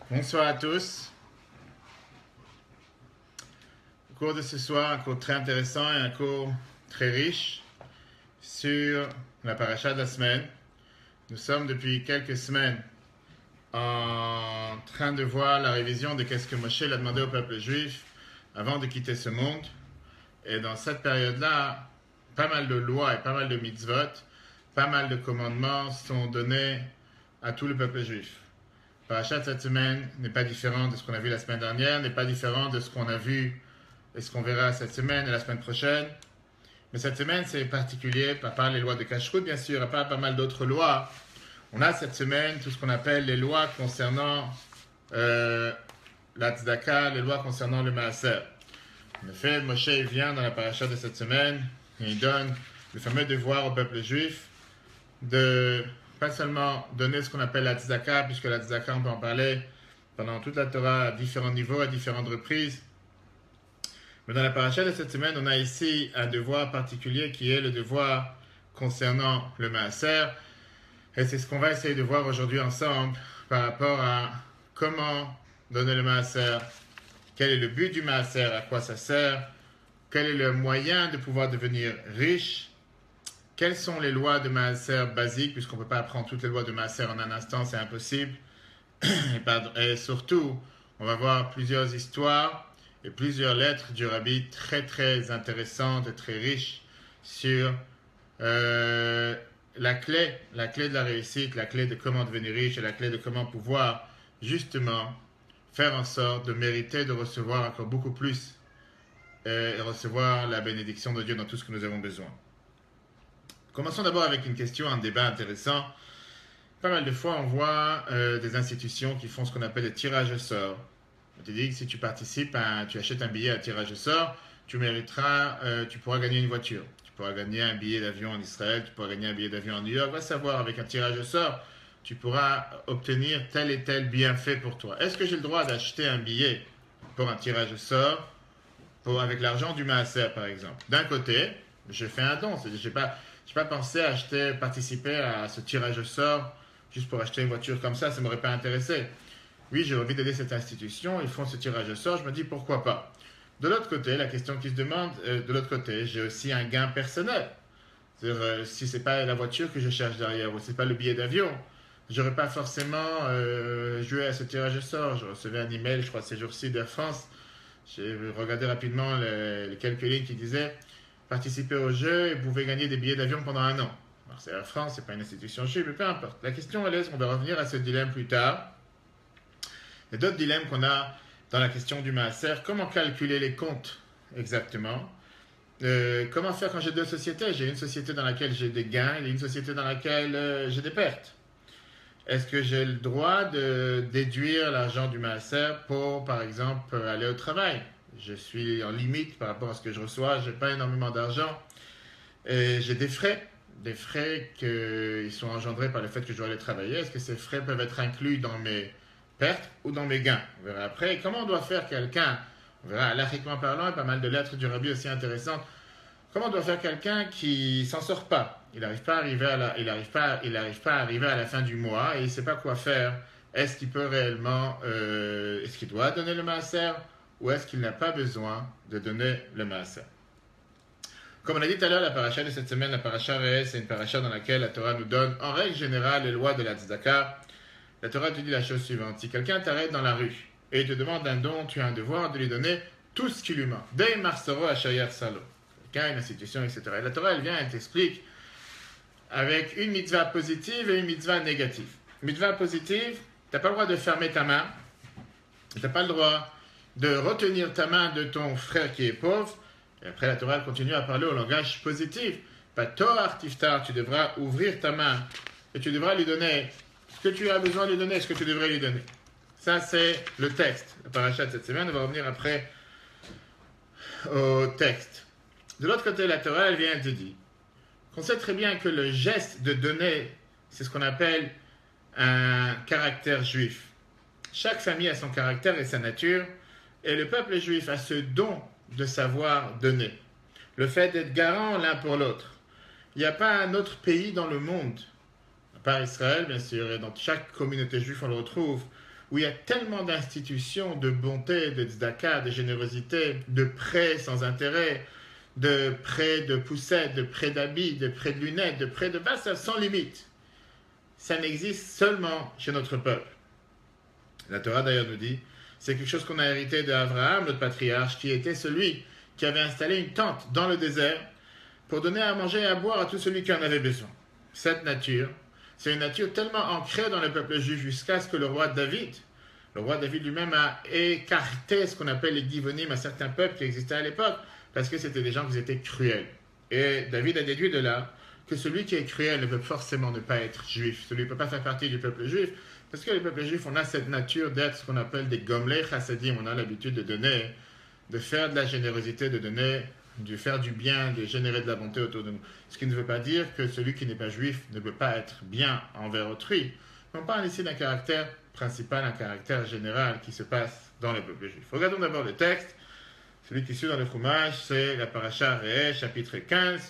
Bonsoir à tous. Au cours de ce soir, un cours très intéressant et un cours très riche sur la paracha de la semaine. Nous sommes depuis quelques semaines en train de voir la révision de qu'est-ce que Moshe a demandé au peuple juif avant de quitter ce monde. Et dans cette période-là, pas mal de lois et pas mal de mitzvot, pas mal de commandements sont donnés à tout le peuple juif. La paracha de cette semaine n'est pas différent de ce qu'on a vu la semaine dernière, n'est pas différent de ce qu'on a vu et ce qu'on verra cette semaine et la semaine prochaine. Mais cette semaine, c'est particulier, à part les lois de Kashrut, bien sûr, à part pas mal d'autres lois. On a cette semaine tout ce qu'on appelle les lois concernant la tzedaka, les lois concernant le maaser. En effet, Moshe vient dans la paracha de cette semaine et il donne le fameux devoir au peuple juif de pas seulement donner ce qu'on appelle la tzedaka, puisque la tzedaka, on peut en parler pendant toute la Torah à différents niveaux, à différentes reprises. Mais dans la paracha de cette semaine, on a ici un devoir particulier qui est le devoir concernant le maaser. Et c'est ce qu'on va essayer de voir aujourd'hui ensemble par rapport à comment donner le maaser, quel est le but du maaser, à quoi ça sert, quel est le moyen de pouvoir devenir riche, quelles sont les lois de maaser basiques, puisqu'on ne peut pas apprendre toutes les lois de maaser en un instant, c'est impossible. Et surtout, on va voir plusieurs histoires et plusieurs lettres du Rabbi très très intéressantes et très riches sur la clé de la réussite, la clé de comment devenir riche et la clé de comment pouvoir justement faire en sorte de mériter de recevoir encore beaucoup plus et recevoir la bénédiction de Dieu dans tout ce que nous avons besoin. Commençons d'abord avec une question, un débat intéressant. Pas mal de fois, on voit des institutions qui font ce qu'on appelle des tirages au sort. On te dit que si tu participes, tu achètes un billet à tirage au sort, tu mériteras, tu pourras gagner une voiture. Tu pourras gagner un billet d'avion en Israël, tu pourras gagner un billet d'avion en New York. Va savoir, avec un tirage au sort, tu pourras obtenir tel et tel bienfait pour toi. Est-ce que j'ai le droit d'acheter un billet pour un tirage au sort avec l'argent du maaser, par exemple? D'un côté, je fais un don. Je n'ai pas pensé à participer à ce tirage au sort juste pour acheter une voiture comme ça ne m'aurait pas intéressé. Oui, j'ai envie d'aider cette institution, ils font ce tirage au sort, je me dis pourquoi pas. De l'autre côté, la question qui se demande, de l'autre côté, j'ai aussi un gain personnel. C'est-à-dire, si ce n'est pas la voiture que je cherche derrière, ou si ce n'est pas le billet d'avion, je n'aurais pas forcément joué à ce tirage au sort. Je recevais un email, je crois, ces jours-ci d'Air France. J'ai regardé rapidement les quelques lignes qui disaient participer au jeu et vous pouvez gagner des billets d'avion pendant un an. Alors, c'est Air France, c'est pas une institution juive, mais peu importe. La question, elle est, on va revenir à ce dilemme plus tard. Il y a d'autres dilemmes qu'on a dans la question du maaser. Comment calculer les comptes exactement? Comment faire quand j'ai deux sociétés? J'ai une société dans laquelle j'ai des gains et une société dans laquelle j'ai des pertes. Est-ce que j'ai le droit de déduire l'argent du maaser pour, par exemple, aller au travail? Je suis en limite par rapport à ce que je reçois, je n'ai pas énormément d'argent. Et j'ai des frais qui sont engendrés par le fait que je dois aller travailler. Est-ce que ces frais peuvent être inclus dans mes pertes ou dans mes gains? On verra après. Et comment on doit faire quelqu'un? On verra halachiquement parlant, et pas mal de lettres du Rabbi aussi intéressantes. Comment on doit faire quelqu'un qui s'en sort pas? Il n'arrive pas à arriver à la fin du mois et il ne sait pas quoi faire. Est-ce qu'il peut réellement, est-ce qu'il doit donner le maaser ou est-ce qu'il n'a pas besoin de donner le maaser? Comme on a dit tout à l'heure, la paracha de cette semaine, la paracha Re'eh, c'est une paracha dans laquelle la Torah nous donne, en règle générale, les lois de la tzedaka. La Torah te dit la chose suivante. Si quelqu'un t'arrête dans la rue et il te demande un don, tu as un devoir de lui donner tout ce qui lui manque. Dei marsoro ashayer salo. Quelqu'un, une institution, etc. Et la Torah, elle vient, elle t'explique avec une mitzvah positive et une mitzvah négative. Mitzvah positive, tu n'as pas le droit de fermer ta main. Tu n'as pas le droit de retenir ta main de ton frère qui est pauvre. Et après, la Torah continue à parler au langage positif. Patoar tiftar, tu devras ouvrir ta main et tu devras lui donner ce que tu as besoin de lui donner, ce que tu devrais lui donner. Ça, c'est le texte. La paracha de cette semaine, on va revenir après au texte. De l'autre côté, la Torah, elle vient et te dit qu'on sait très bien que le geste de donner, c'est ce qu'on appelle un caractère juif. Chaque famille a son caractère et sa nature, et le peuple juif a ce don de savoir donner. Le fait d'être garant l'un pour l'autre. Il n'y a pas un autre pays dans le monde, à part Israël bien sûr, et dans chaque communauté juive on le retrouve, où où il y a tellement d'institutions de bonté, de tzedaka, de générosité, de prêts sans intérêt, de prêts de poussettes, de prêts d'habits, de prêts de lunettes, de prêts de vases sans limite. Ça n'existe seulement chez notre peuple. La Torah d'ailleurs nous dit, c'est quelque chose qu'on a hérité d'Abraham, notre patriarche, qui était celui qui avait installé une tente dans le désert pour donner à manger et à boire à tout celui qui en avait besoin. Cette nature, c'est une nature tellement ancrée dans le peuple juif jusqu'à ce que le roi David lui-même a écarté ce qu'on appelle les divonim à certains peuples qui existaient à l'époque, parce que c'était des gens qui étaient cruels. Et David a déduit de là que celui qui est cruel ne peut forcément ne pas être juif. Celui ne peut pas faire partie du peuple juif, parce que le peuple juif, on a cette nature d'être ce qu'on appelle des gomlei chassadim. On a l'habitude de donner, de faire de la générosité, de donner, de faire du bien, de générer de la bonté autour de nous. Ce qui ne veut pas dire que celui qui n'est pas juif ne peut pas être bien envers autrui. Mais on parle ici d'un caractère principal, un caractère général qui se passe dans le peuple juif. Regardons d'abord le texte. Celui qui suit dans le Chumash, c'est la paracha Re'eh, chapitre 15.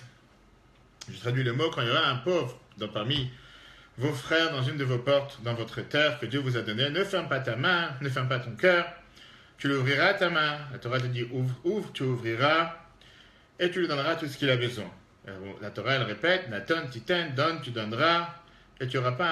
Je traduis le mot: quand il y aura un pauvre parmi vos frères dans une de vos portes, dans votre terre que Dieu vous a donnée, ne ferme pas ta main, ne ferme pas ton cœur, tu l'ouvriras ta main. La Torah te dit ouvre, tu ouvriras, et tu lui donneras tout ce qu'il a besoin. La Torah, elle répète, Naton, titen, donne, tu donneras, et tu feras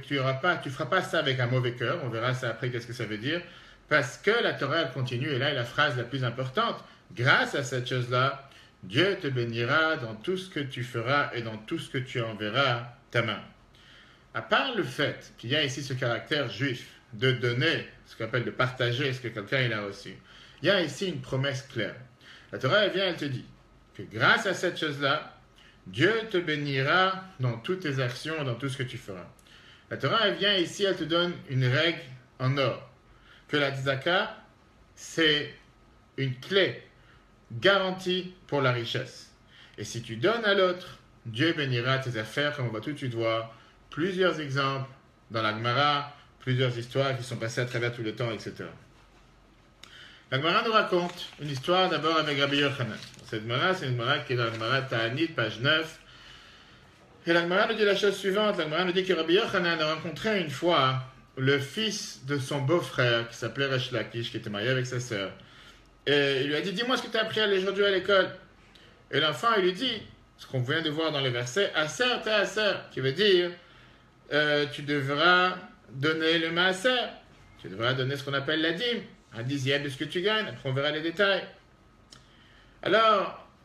pas ça avec un mauvais cœur. On verra ça après, qu'est-ce que ça veut dire. Parce que la Torah, elle continue, et là est la phrase la plus importante. Grâce à cette chose-là, Dieu te bénira dans tout ce que tu feras et dans tout ce que tu enverras ta main. À part le fait qu'il y a ici ce caractère juif de donner, ce qu'on appelle de partager ce que quelqu'un il a reçu, il y a ici une promesse claire. La Torah, elle vient, elle te dit que grâce à cette chose-là, Dieu te bénira dans toutes tes actions, dans tout ce que tu feras. La Torah, elle vient ici, elle te donne une règle en or, que la tzedaka, c'est une clé garantie pour la richesse. Et si tu donnes à l'autre, Dieu bénira tes affaires, comme on va tout de suite voir plusieurs exemples dans la Gemara, plusieurs histoires qui sont passées à travers tout le temps, etc. La Gemara nous raconte une histoire d'abord avec Rabbi Yochanan. Cette Gemara, c'est une Gemara qui est dans la Gemara Ta'anit, page 9. Et la Gemara nous dit la chose suivante. La Gemara nous dit que Rabbi Yochanan a rencontré une fois le fils de son beau-frère qui s'appelait Resh Lakish, qui était marié avec sa sœur. Et il lui a dit, dis-moi ce que tu as appris aujourd'hui à l'école. Et l'enfant, il lui dit, ce qu'on vient de voir dans les versets, Aser te Aser, qui veut dire, tu devras donner le maaser, tu devras donner ce qu'on appelle la dîme, un dixième de ce que tu gagnes, après on verra les détails. Alors,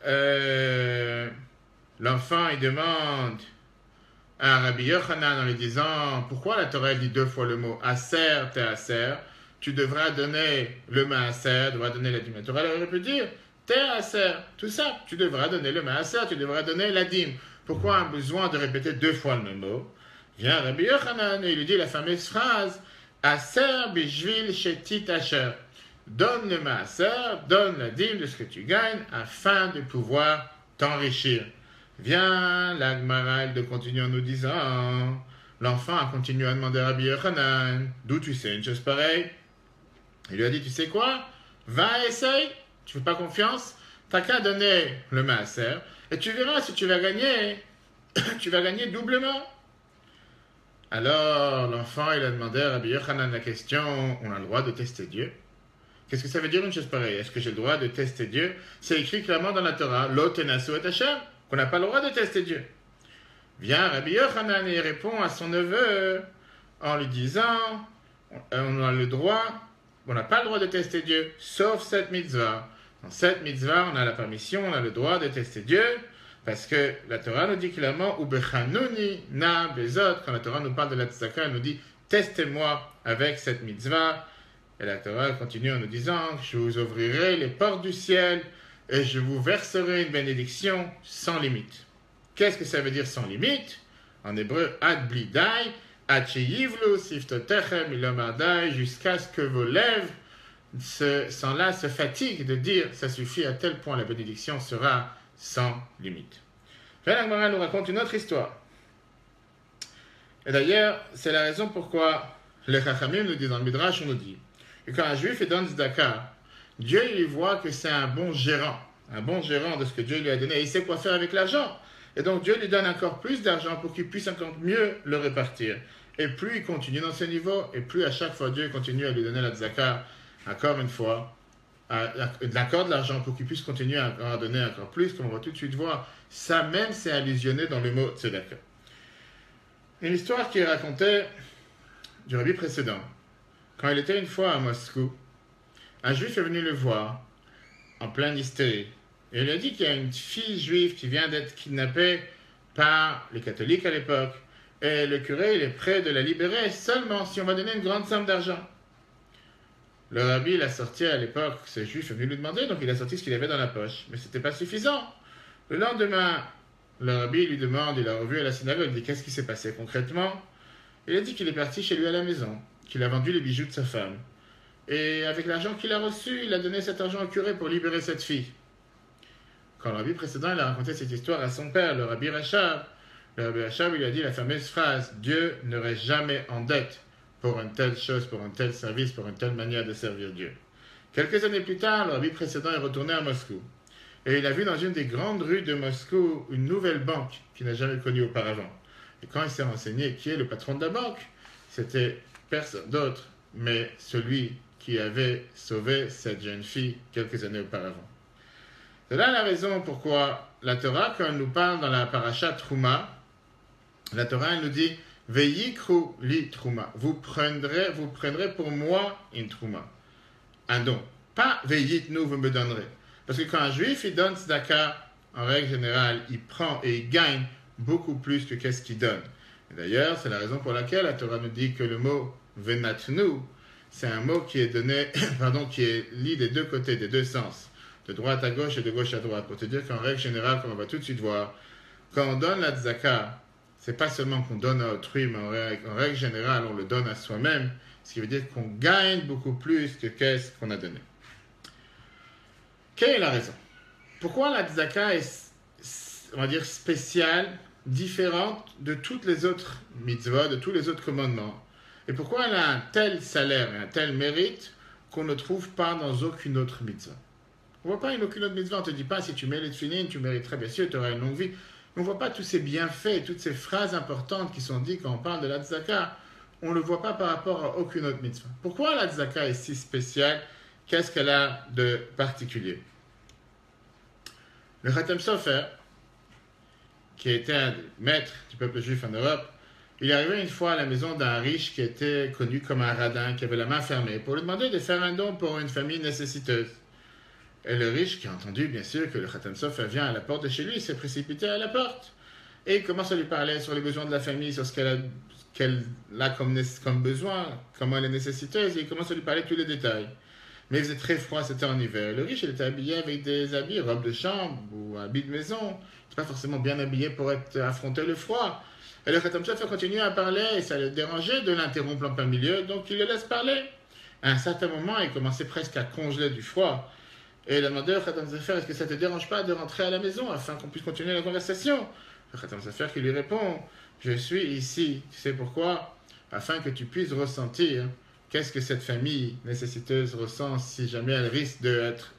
l'enfant, il demande à Rabbi Yochanan en lui disant, pourquoi la Torah dit deux fois le mot Aser te Aser, tu devras donner le maaser, tu devras donner la dîme. La Torah aurait pu dire, te Aser, tout ça, tu devras donner le maaser, tu devras donner la dîme. Pourquoi un besoin de répéter deux fois le même mot? Vient Rabbi Yochanan et il lui dit la fameuse phrase Aser bishvil shetit asher. Donne le maaser, donne la dîme de ce que tu gagnes afin de pouvoir t'enrichir. Viens, la Gemara, elle continue en nous disant l'enfant a continué à demander à Rabbi Yochanan, d'où tu sais une chose pareille? Il lui a dit, tu sais quoi? Va, essaye, tu fais pas confiance, t'as qu'à donner le maaser et tu verras si tu vas gagner, tu vas gagner doublement. Alors, l'enfant, il a demandé à Rabbi Yochanan la question, on a le droit de tester Dieu? Qu'est-ce que ça veut dire une chose pareille? Est-ce que j'ai le droit de tester Dieu? C'est écrit clairement dans la Torah, Lo tenasu et Hashem, qu'on n'a pas le droit de tester Dieu. Vient Rabbi Yochanan et il répond à son neveu en lui disant, on a le droit, on n'a pas le droit de tester Dieu, sauf cette mitzvah. Dans cette mitzvah, on a la permission, on a le droit de tester Dieu, parce que la Torah nous dit clairement, Ubechanuni na bezot, quand la Torah nous parle de la tzedaka, elle nous dit, testez-moi avec cette mitzvah. Et la Torah continue en nous disant, je vous ouvrirai les portes du ciel et je vous verserai une bénédiction sans limite. Qu'est-ce que ça veut dire sans limite? En hébreu, ad blidai, ad sheyivlu siftotechem ilomadai, jusqu'à ce que vos lèvres se fatiguent de dire, ça suffit, à tel point la bénédiction sera sans limite. La Gemara nous raconte une autre histoire. Et d'ailleurs, c'est la raison pourquoi les Chachamim nous disent dans le Midrash, on nous dit que quand un juif est dans le tzedaka, Dieu lui voit que c'est un bon gérant de ce que Dieu lui a donné. Et il sait quoi faire avec l'argent. Et donc Dieu lui donne encore plus d'argent pour qu'il puisse encore mieux le répartir. Et plus il continue dans ce niveau, et plus à chaque fois Dieu continue à lui donner la tzaka, encore une fois, d'accord de l'argent pour qu'il puisse continuer à donner encore plus, comme on va tout de suite voir. Ça même, c'est allusionné dans le mot tzedaka. Une histoire qui est racontée du rabbi précédent. Quand il était une fois à Moscou, un juif est venu le voir en pleine hystérie. Et il lui a dit qu'il y a une fille juive qui vient d'être kidnappée par les catholiques à l'époque. Et le curé, il est prêt de la libérer seulement si on va donner une grande somme d'argent. Le rabbi, il a sorti à l'époque, ce juif est venu lui demander, donc il a sorti ce qu'il avait dans la poche. Mais ce n'était pas suffisant. Le lendemain, le rabbi lui demande, il l'a revu à la synagogue, il dit qu'est-ce qui s'est passé concrètement. Il a dit qu'il est parti chez lui à la maison, qu'il a vendu les bijoux de sa femme. Et avec l'argent qu'il a reçu, il a donné cet argent au curé pour libérer cette fille. Quand le rabbi précédent il a raconté cette histoire à son père, le rabbi Rachab il lui a dit la fameuse phrase « Dieu ne reste jamais en dette pour une telle chose, pour un tel service, pour une telle manière de servir Dieu. » Quelques années plus tard, le rabbi précédent est retourné à Moscou. Et il a vu dans une des grandes rues de Moscou une nouvelle banque qu'il n'a jamais connue auparavant. Et quand il s'est renseigné qui est le patron de la banque, c'était personne d'autre, mais celui qui avait sauvé cette jeune fille quelques années auparavant. C'est là la raison pourquoi la Torah, quand elle nous parle dans la parasha Trouma, la Torah elle nous dit « Veyikru li Trouma ». Vous prendrez pour moi une Trouma, un don. Pas « Veyitnu », vous me donnerez. Parce que quand un juif il donne tzedaka, en règle générale, il prend et il gagne beaucoup plus que qu'est-ce qu'il donne. Et d'ailleurs, c'est la raison pour laquelle la Torah nous dit que le mot « venatnu », c'est un mot qui est donné, qui est lié des deux côtés, des deux sens, de droite à gauche et de gauche à droite, pour te dire qu'en règle générale, comme on va tout de suite voir, quand on donne la tzedaka, c'est pas seulement qu'on donne à autrui, mais en règle générale, on le donne à soi-même, ce qui veut dire qu'on gagne beaucoup plus que qu'est-ce qu'on a donné. Quelle est la raison? Pourquoi la tzedaka est, on va dire, spéciale, différente de toutes les autres mitzvot, de tous les autres commandements? Et pourquoi elle a un tel salaire et un tel mérite qu'on ne trouve pas dans aucune autre mitzvah? On ne voit pas aucune autre mitzvah, on ne te dit pas si tu mérites finine, tu mériterais bien sûr, tu auras une longue vie. On ne voit pas tous ces bienfaits, toutes ces phrases importantes qui sont dites quand on parle de la tzedaka. On ne le voit pas par rapport à aucune autre mitzvah. Pourquoi la tzedaka est si spéciale? Qu'est-ce qu'elle a de particulier? Le Khatam Sofer, qui était un maître du peuple juif en Europe, il est arrivé une fois à la maison d'un riche qui était connu comme un radin, qui avait la main fermée, pour lui demander de faire un don pour une famille nécessiteuse. Et le riche, qui a entendu bien sûr que le Khatam Sofer vient à la porte de chez lui, s'est précipité à la porte. Et il commence à lui parler sur les besoins de la famille, sur ce qu'elle a comme besoin, comment elle est nécessiteuse, et il commence à lui parler de tous les détails. Mais il faisait très froid, c'était en hiver. Le riche, il était habillé avec des habits, robe de chambre ou habits de maison. Il n'était pas forcément bien habillé pour affronter le froid. Et le Khatam Sofer continue à parler, et ça le dérangeait de l'interrompre en plein milieu, donc il le laisse parler. À un certain moment, il commençait presque à congeler du froid. Et il a demandé au Khatam Sofer, est-ce que ça ne te dérange pas de rentrer à la maison afin qu'on puisse continuer la conversation? Le Khatam Sofer qui lui répond, je suis ici, tu sais pourquoi? Afin que tu puisses ressentir qu'est-ce que cette famille nécessiteuse ressent si jamais elle risque d'être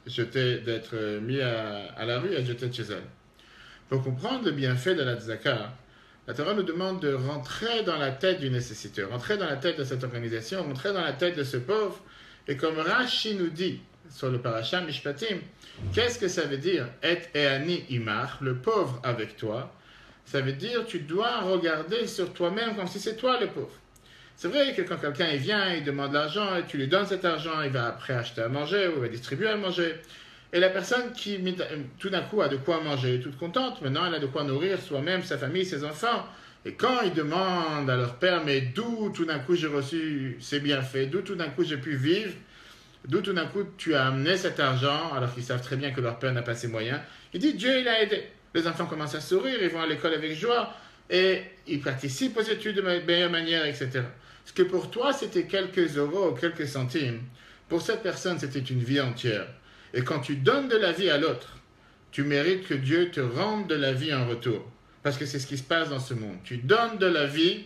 mise à la rue, à être jetée de chez elle. Pour comprendre le bienfait de la tzedaka, la Torah nous demande de rentrer dans la tête du nécessiteux, rentrer dans la tête de cette organisation, rentrer dans la tête de ce pauvre. Et comme Rashi nous dit sur le parasha Mishpatim, qu'est-ce que ça veut dire et eani imach, le pauvre avec toi? Ça veut dire tu dois regarder sur toi-même comme si c'est toi le pauvre. C'est vrai que quand quelqu'un vient, il demande l'argent et tu lui donnes cet argent, il va après acheter à manger ou il va distribuer à manger. Et la personne qui tout d'un coup a de quoi manger, toute contente, maintenant elle a de quoi nourrir soi-même, sa famille, ses enfants. Et quand il demande à leur père, mais d'où tout d'un coup j'ai reçu ces bienfaits, d'où tout d'un coup j'ai pu vivre, d'où tout d'un coup tu as amené cet argent, alors qu'ils savent très bien que leur père n'a pas ses moyens, il dit Dieu il a aidé. Les enfants commencent à sourire, ils vont à l'école avec joie, et ils participent aux études de meilleure manière, etc. Ce que pour toi c'était quelques euros, quelques centimes, pour cette personne c'était une vie entière. Et quand tu donnes de la vie à l'autre, tu mérites que Dieu te rende de la vie en retour. Parce que c'est ce qui se passe dans ce monde. Tu donnes de la vie,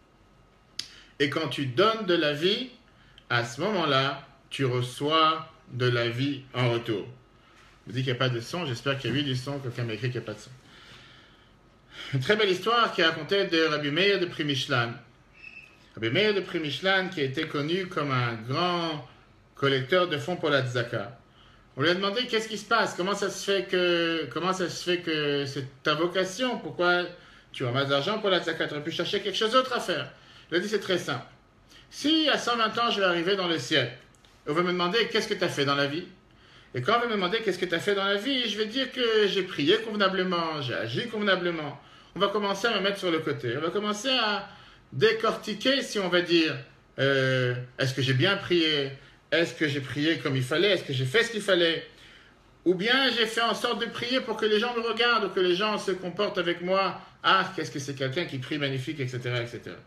et quand tu donnes de la vie, à ce moment-là, tu reçois de la vie en retour. Je vous dis qu'il n'y a pas de son, j'espère qu'il y a eu du son, quelqu'un m'a écrit qu'il n'y a pas de son. Une très belle histoire qui est racontée de Rabbi Meir de Primishlan. Rabbi Meir de Primishlan, qui était connu comme un grand collecteur de fonds pour la tzedaka. On lui a demandé qu'est-ce qui se passe, comment ça se fait que c'est ta vocation, pourquoi tu ramasses d'argent pour la tzedaka, tu aurais pu chercher quelque chose d'autre à faire. Il a dit c'est très simple. Si à 120 ans je vais arriver dans le ciel, on va me demander qu'est-ce que tu as fait dans la vie. Et quand on va me demander qu'est-ce que tu as fait dans la vie, je vais dire que j'ai prié convenablement, j'ai agi convenablement. On va commencer à me mettre sur le côté. On va commencer à décortiquer, si on va dire, est-ce que j'ai bien prié? Est-ce que j'ai prié comme il fallait? Est-ce que j'ai fait ce qu'il fallait? Ou bien j'ai fait en sorte de prier pour que les gens me regardent, ou que les gens se comportent avec moi. Ah, qu'est-ce que c'est quelqu'un qui prie magnifique, etc., etc.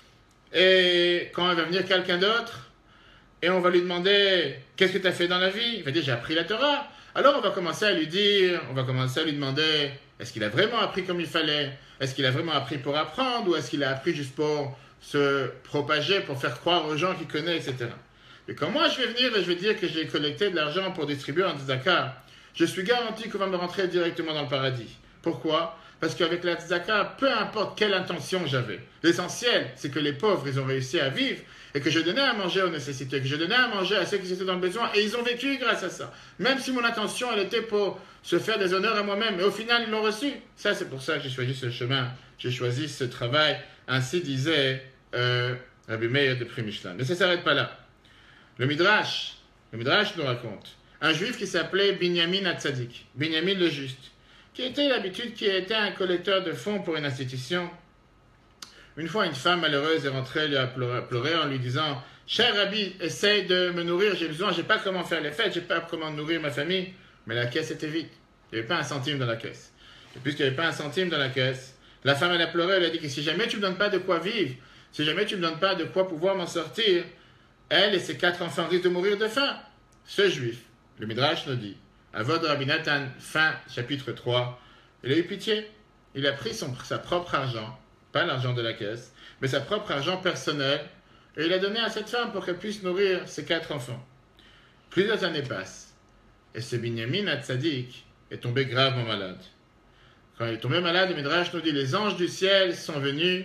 Et quand il va venir quelqu'un d'autre, et on va lui demander, qu'est-ce que tu as fait dans la vie? Il va dire, j'ai appris la Torah. Alors on va commencer à lui demander, est-ce qu'il a vraiment appris comme il fallait? Est-ce qu'il a vraiment appris pour apprendre? Ou est-ce qu'il a appris juste pour se propager, pour faire croire aux gens qu'il connaît, etc. Et quand moi je vais venir et je vais dire que j'ai collecté de l'argent pour distribuer en tzedaka, je suis garanti qu'on va me rentrer directement dans le paradis. Pourquoi? Parce qu'avec la tzedaka, peu importe quelle intention j'avais, l'essentiel, c'est que les pauvres, ils ont réussi à vivre et que je donnais à manger aux nécessités, que je donnais à manger à ceux qui étaient dans le besoin et ils ont vécu grâce à ça. Même si mon intention, elle était pour se faire des honneurs à moi-même, et au final, ils l'ont reçu. Ça, c'est pour ça que j'ai choisi ce chemin, j'ai choisi ce travail. Ainsi disait Rabbi Meir de Primishlan. Mais ça ne s'arrête pas là. Le Midrash nous raconte un juif qui s'appelait Binyamin Hatzadik, Binyamin le Juste, qui était un collecteur de fonds pour une institution. Une fois, une femme malheureuse est rentrée, lui a pleuré en lui disant « Cher Rabbi, essaye de me nourrir, j'ai besoin, je n'ai pas comment faire les fêtes, je n'ai pas comment nourrir ma famille. » Mais la caisse était vide, il n'y avait pas un centime dans la caisse. Et puisqu'il n'y avait pas un centime dans la caisse, la femme elle a pleuré, elle a dit que si jamais tu ne me donnes pas de quoi vivre, si jamais tu ne me donnes pas de quoi pouvoir m'en sortir, elle et ses 4 enfants risquent de mourir de faim. Ce juif, le Midrash nous dit, Avod Rabbi Nathan, fin chapitre 3, il a eu pitié. Il a pris sa propre argent, pas l'argent de la caisse, mais sa propre argent personnel, et il a donné à cette femme pour qu'elle puisse nourrir ses 4 enfants. Plusieurs années passent, et ce Binyamin Hatzadik est tombé gravement malade. Quand il est tombé malade, le Midrash nous dit, les anges du ciel sont venus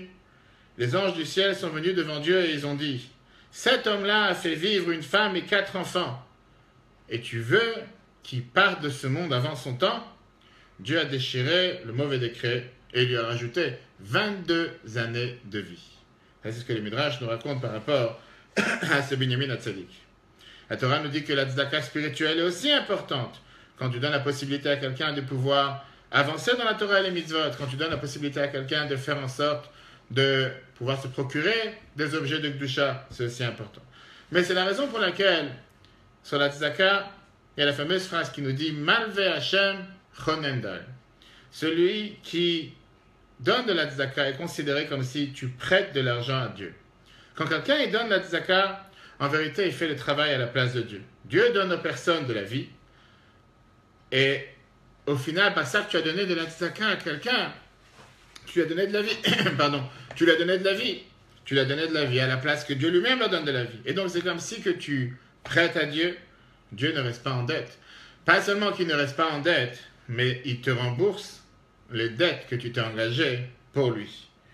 devant Dieu et ils ont dit, cet homme-là a fait vivre une femme et 4 enfants, et tu veux qu'il parte de ce monde avant son temps? Dieu a déchiré le mauvais décret et lui a rajouté 22 années de vie. C'est ce que les Midrash nous racontent par rapport à ce Binyamin Hatzadik. La Torah nous dit que la tzedaka spirituelle est aussi importante. Quand tu donnes la possibilité à quelqu'un de pouvoir avancer dans la Torah et les mitzvot, quand tu donnes la possibilité à quelqu'un de faire en sorte de pouvoir se procurer des objets de Kedusha, c'est aussi important. Mais c'est la raison pour laquelle, sur la tzedaka, il y a la fameuse phrase qui nous dit « Malve Hashem chonendal ». Celui qui donne de la tzedaka est considéré comme si tu prêtes de l'argent à Dieu. Quand quelqu'un il donne la tzedaka, en vérité, il fait le travail à la place de Dieu. Dieu donne aux personnes de la vie, et au final, par ça que tu as donné de la tzedaka à quelqu'un, tu lui as donné de la vie. Pardon, tu lui as donné de la vie. Tu lui as donné de la vie à la place que Dieu lui-même leur donne de la vie. Et donc, c'est comme si que tu prêtes à Dieu, Dieu ne reste pas en dette. Pas seulement qu'il ne reste pas en dette, mais il te rembourse les dettes que tu t'es engagées pour lui.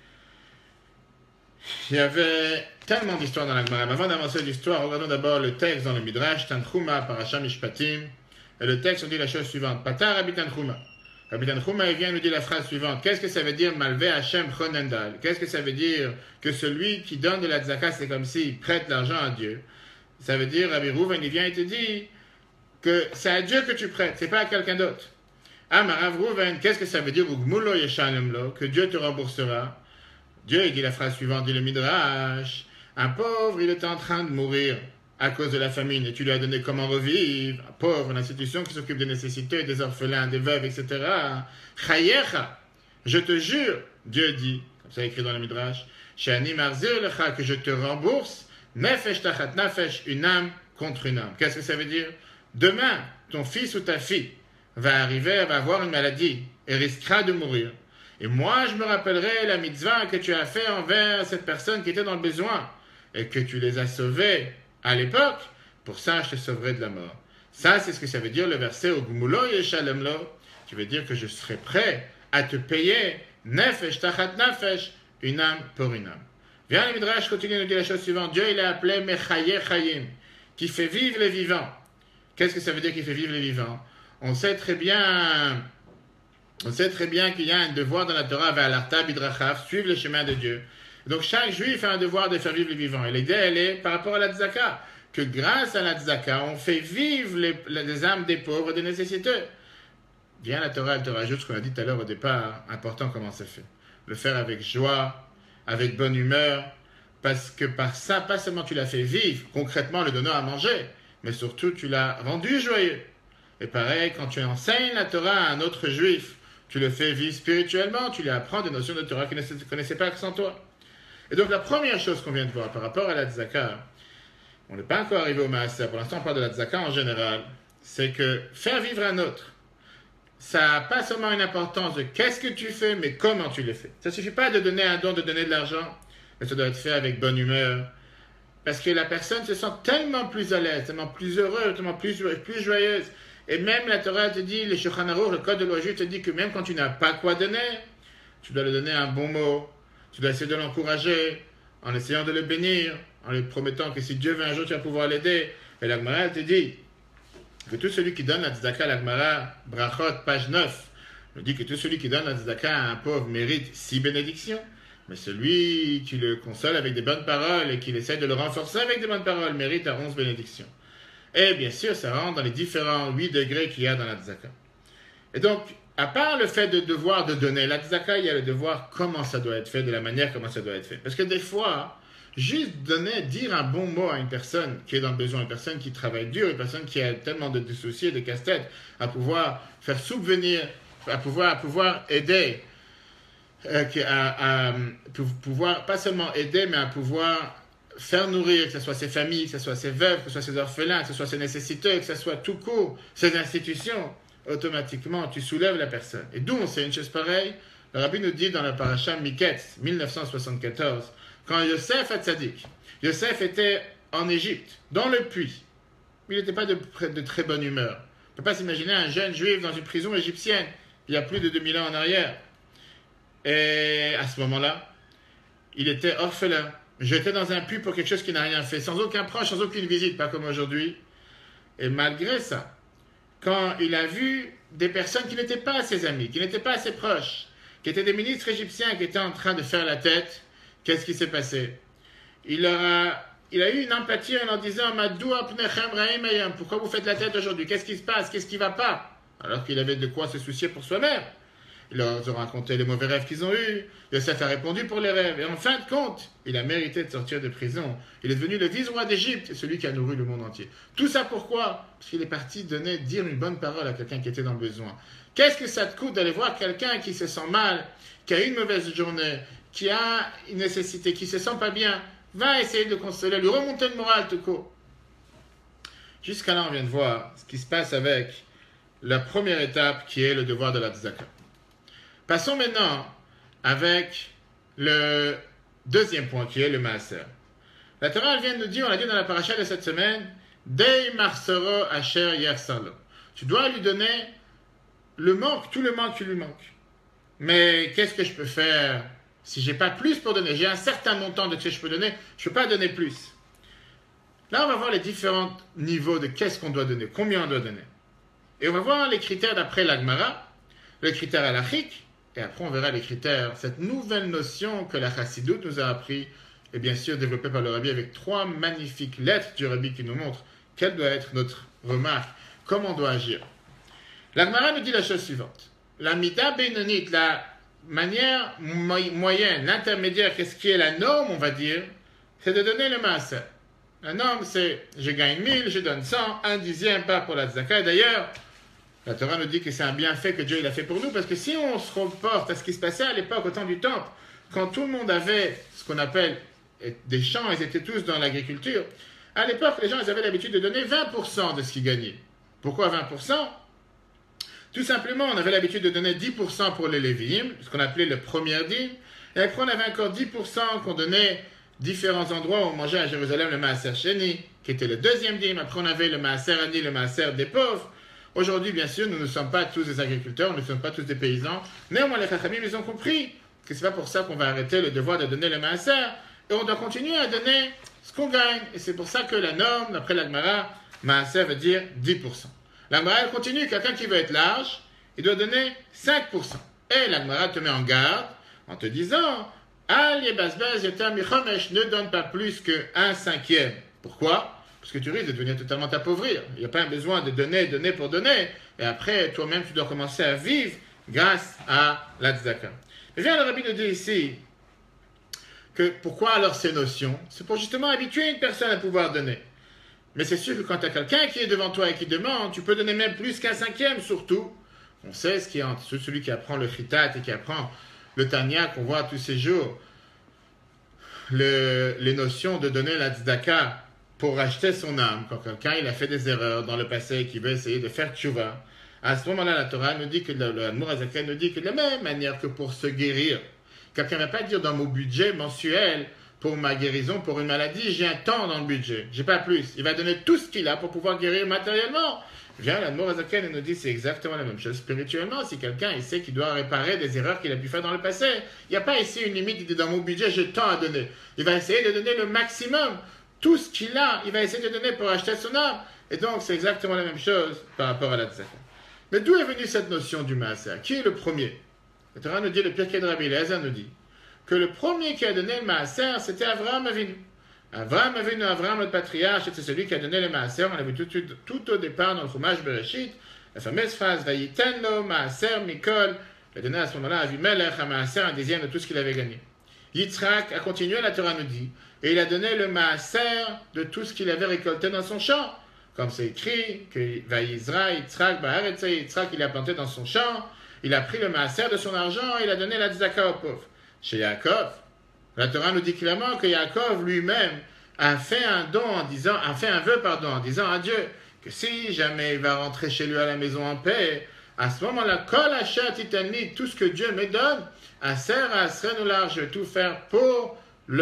Il y avait tellement d'histoires dans la Gemara. Avant d'avancer l'histoire, regardons d'abord le texte dans le Midrash, Tanchuma, Parasha Mishpatim. Et le texte nous dit la chose suivante. Patar Rabbi Tanchuma. Rabbi Tanchuma, il vient nous dire la phrase suivante. Qu'est-ce que ça veut dire Malve Hashem Chonendal? Qu'est-ce que ça veut dire que celui qui donne de la tzedaka, c'est comme s'il prête l'argent à Dieu? Ça veut dire, Rabbi Rouven, il vient et te dit que c'est à Dieu que tu prêtes, c'est pas à quelqu'un d'autre. Ah, mais Rav Rouven, qu'est-ce que ça veut dire Ugmulo Yeshanemlo, que Dieu te remboursera? Dieu, il dit la phrase suivante, dit le Midrash. Un pauvre, il était en train de mourir à cause de la famine, et tu lui as donné comment revivre. Un pauvre, l'institution qui s'occupe des nécessités, des orphelins, des veuves, etc. Chayecha, je te jure, Dieu dit, comme ça écrit dans le Midrash, Shani Marzir Lecha, que je te rembourse, Nefesh Tachat Nefesh, une âme contre une âme. Qu'est-ce que ça veut dire? Demain, ton fils ou ta fille va avoir une maladie et risquera de mourir. Et moi, je me rappellerai la mitzvah que tu as fait envers cette personne qui était dans le besoin et que tu les as sauvés à l'époque. Pour ça, je te sauverai de la mort. Ça, c'est ce que ça veut dire le verset au Gumulo Yeshalemlo, qui veut dire que je serai prêt à te payer Nefesh Tachat Nefesh, une âme pour une âme. Viens le Midrash continue de nous dire la chose suivante. Dieu, il a appelé Mechaye Chayim, qui fait vivre les vivants. Qu'est-ce que ça veut dire qu'il fait vivre les vivants? On sait très bien qu'il y a un devoir dans la Torah, Ve'alarta bidrachav, suivre le chemin de Dieu. Donc chaque juif a un devoir de faire vivre les vivants. Et l'idée, elle est par rapport à la tzaka, que grâce à la tzaka, on fait vivre les âmes des pauvres et des nécessiteux. Bien la Torah, elle te rajoute ce qu'on a dit tout à l'heure au départ, important comment c'est fait. Le faire avec joie, avec bonne humeur, parce que par ça, pas seulement tu l'as fait vivre, concrètement en le donnant à manger, mais surtout tu l'as rendu joyeux. Et pareil, quand tu enseignes la Torah à un autre juif, tu le fais vivre spirituellement, tu lui apprends des notions de Torah qu'il ne connaissait pas sans toi. Et donc la première chose qu'on vient de voir par rapport à la tzaka, on n'est pas encore arrivé au maaser, pour l'instant on parle de la tzaka en général, c'est que faire vivre un autre, ça n'a pas seulement une importance de qu'est-ce que tu fais, mais comment tu le fais. Ça ne suffit pas de donner un don, de donner de l'argent, mais ça doit être fait avec bonne humeur, parce que la personne se sent tellement plus à l'aise, tellement plus heureuse, tellement plus joyeuse. Et même la Torah te dit, le Shulchan Aruch, le code de loi juive te dit que même quand tu n'as pas quoi donner, tu dois lui donner un bon mot, tu dois essayer de l'encourager, en essayant de le bénir, en lui promettant que si Dieu veut un jour, tu vas pouvoir l'aider. Et la Gemara, elle te dit que tout celui qui donne la tzedaka, la Gemara, Brachot, page 9, elle dit que tout celui qui donne la tzedaka à un pauvre mérite 6 bénédictions, mais celui qui le console avec des bonnes paroles et qui essaie de le renforcer avec des bonnes paroles mérite à 11 bénédictions. Et bien sûr, ça rentre dans les différents 8 degrés qu'il y a dans la tzedaka. Et donc, à part le fait de devoir de donner la tzedaka, il y a le devoir comment ça doit être fait, de la manière comment ça doit être fait. Parce que des fois, juste dire un bon mot à une personne qui est dans le besoin, une personne qui travaille dur, une personne qui a tellement de soucis et de casse-tête, à pouvoir faire subvenir, à pouvoir aider, pouvoir pas seulement aider, mais à pouvoir faire nourrir, que ce soit ses familles, que ce soit ses veuves, que ce soit ses orphelins, que ce soit ses nécessiteux, que ce soit tout court, ses institutions, automatiquement, tu soulèves la personne. Et d'où on sait une chose pareille? Le Rabbi nous dit dans la paracha Miketz, 1974, quand Yosef Hatzadik, Yosef était en Égypte, dans le puits, il n'était pas de très bonne humeur. On ne peut pas s'imaginer un jeune juif dans une prison égyptienne, il y a plus de 2000 ans en arrière. Et à ce moment-là, il était orphelin, jeté dans un puits pour quelque chose qu'il n'a rien fait, sans aucun proche, sans aucune visite, pas comme aujourd'hui. Et malgré ça, quand il a vu des personnes qui n'étaient pas ses amis, qui n'étaient pas ses proches, qui étaient des ministres égyptiens qui étaient en train de faire la tête, qu'est-ce qui s'est passé? Il a eu une empathie en leur disant « Pourquoi vous faites la tête aujourd'hui? Qu'est-ce qui se passe? Qu'est-ce qui ne va pas ?» Alors qu'il avait de quoi se soucier pour soi-même. Il leur a raconté les mauvais rêves qu'ils ont eus. Yosef a répondu pour les rêves. Et en fin de compte, il a mérité de sortir de prison. Il est devenu le vice-roi d'Égypte et celui qui a nourri le monde entier. Tout ça pourquoi? Parce qu'il est parti dire une bonne parole à quelqu'un qui était dans le besoin. Qu'est-ce que ça te coûte d'aller voir quelqu'un qui se sent mal, qui a eu une mauvaise journée, qui a une nécessité, qui ne se sent pas bien? Va essayer de le consoler, lui remonter le moral tout court. Jusqu'à là, on vient de voir ce qui se passe avec la première étape qui est le devoir de la tzedaka. Passons maintenant avec le deuxième point qui est le maaser. La Torah vient de nous dire, on l'a dit dans la paracha de cette semaine, Dei marsoro asher yersalo. Tu dois lui donner le manque, tout le manque qui lui manque. Mais qu'est-ce que je peux faire si j'ai pas plus pour donner? J'ai un certain montant de ce que je peux donner, je ne peux pas donner plus. Là, on va voir les différents niveaux de qu'est-ce qu'on doit donner, combien on doit donner. Et on va voir les critères d'après l'Agmara, le critère halachique, et après on verra les critères, cette nouvelle notion que la Chassidoute nous a appris, et bien sûr développée par le Rabbi avec 3 magnifiques lettres du Rabbi qui nous montrent quelle doit être notre remarque, comment on doit agir. L'Agmara nous dit la chose suivante. La mida benonit, la manière moyenne, l'intermédiaire, qu'est-ce qui est la norme, on va dire, c'est de donner le maaser. La norme, c'est je gagne 1000, je donne 100, 1/10 pas pour la tzedaka. D'ailleurs, la Torah nous dit que c'est un bienfait que Dieu il a fait pour nous, parce que si on se reporte à ce qui se passait à l'époque, au temps du temple, quand tout le monde avait ce qu'on appelle des champs, ils étaient tous dans l'agriculture, à l'époque, les gens ils avaient l'habitude de donner 20% de ce qu'ils gagnaient. Pourquoi 20%? Tout simplement, on avait l'habitude de donner 10% pour les Lévi'im, ce qu'on appelait le premier dîme, et après on avait encore 10% qu'on donnait différents endroits où on mangeait à Jérusalem le maaser sheni, qui était le deuxième dîme. Après on avait le maaser ani, le maaser des pauvres. Aujourd'hui, bien sûr, nous ne sommes pas tous des agriculteurs, nous ne sommes pas tous des paysans. Néanmoins, les Chachamim, ils ont compris que ce n'est pas pour ça qu'on va arrêter le devoir de donner le maaser. et on doit continuer à donner ce qu'on gagne. Et c'est pour ça que la norme, d'après la Gemara, Maaser veut dire 10%. La Gemara, elle continue, quelqu'un qui veut être large, il doit donner 5%. Et la Gemara te met en garde en te disant, ne donne pas plus que 1/5. Pourquoi? Parce que tu risques de devenir totalement t'appauvrir. Il n'y a pas besoin de donner pour donner. Et après, toi-même, tu dois commencer à vivre grâce à la tzedaka. Mais bien, le Rabbi nous dit ici que pourquoi alors ces notions? C'est pour justement habituer une personne à pouvoir donner. Mais c'est sûr que quand tu as quelqu'un qui est devant toi et qui demande, tu peux donner même plus qu'1/5, surtout. On sait ce qu'il y a entre celui qui apprend le chitat et qui apprend le tanya qu'on voit tous ces jours. Les notions de donner la tzedaka pour racheter son âme. Quand quelqu'un il a fait des erreurs dans le passé et qui veut essayer de faire tchouva, à ce moment-là, la Torah nous dit que le Admor Hazaken nous dit que de la même manière que pour se guérir, quelqu'un ne va pas dire dans mon budget mensuel pour ma guérison, pour une maladie, j'ai un temps dans le budget, j'ai pas plus. Il va donner tout ce qu'il a pour pouvoir guérir matériellement. Bien, l'Admor Hazaken nous dit c'est exactement la même chose. Spirituellement, si quelqu'un il sait qu'il doit réparer des erreurs qu'il a pu faire dans le passé, il n'y a pas ici une limite, il dit dans mon budget, j'ai tant à donner. Il va essayer de donner le maximum. Tout ce qu'il a, il va essayer de donner pour acheter son âme. Et donc, c'est exactement la même chose par rapport à la tzedaka. Mais d'où est venue cette notion du maaser? Qui est le premier? Le Torah nous dit, le Pirkei de Rabbi Eliezer nous dit, que le premier qui a donné le maaser, c'était Avraham Avinu. Avraham Avinu, Avraham, notre patriarche, c'est celui qui a donné le maaser. On l'a vu tout au départ dans le Chumash Bereshit, la fameuse phrase, Vayiten lo maaser mikol. Il a donné à ce moment-là à Avimelech un maaser, un dixième de tout ce qu'il avait gagné. Yitzhak a continué, la Torah nous dit, et il a donné le maaser de tout ce qu'il avait récolté dans son champ. Comme c'est écrit, que Vaïzra, Yitzhak, Ba'aretze, Yitzhak, il a planté dans son champ, il a pris le maaser de son argent et il a donné la tzedaka aux pauvres. Chez Yaakov, la Torah nous dit clairement que Yaakov lui-même a fait un don en disant, a fait un vœu, en disant à Dieu que si jamais il va rentrer chez lui à la maison en paix, à ce moment-là, Kol Asher Titani, tout ce que Dieu me donne, Aser Asrenula, je vais tout faire pour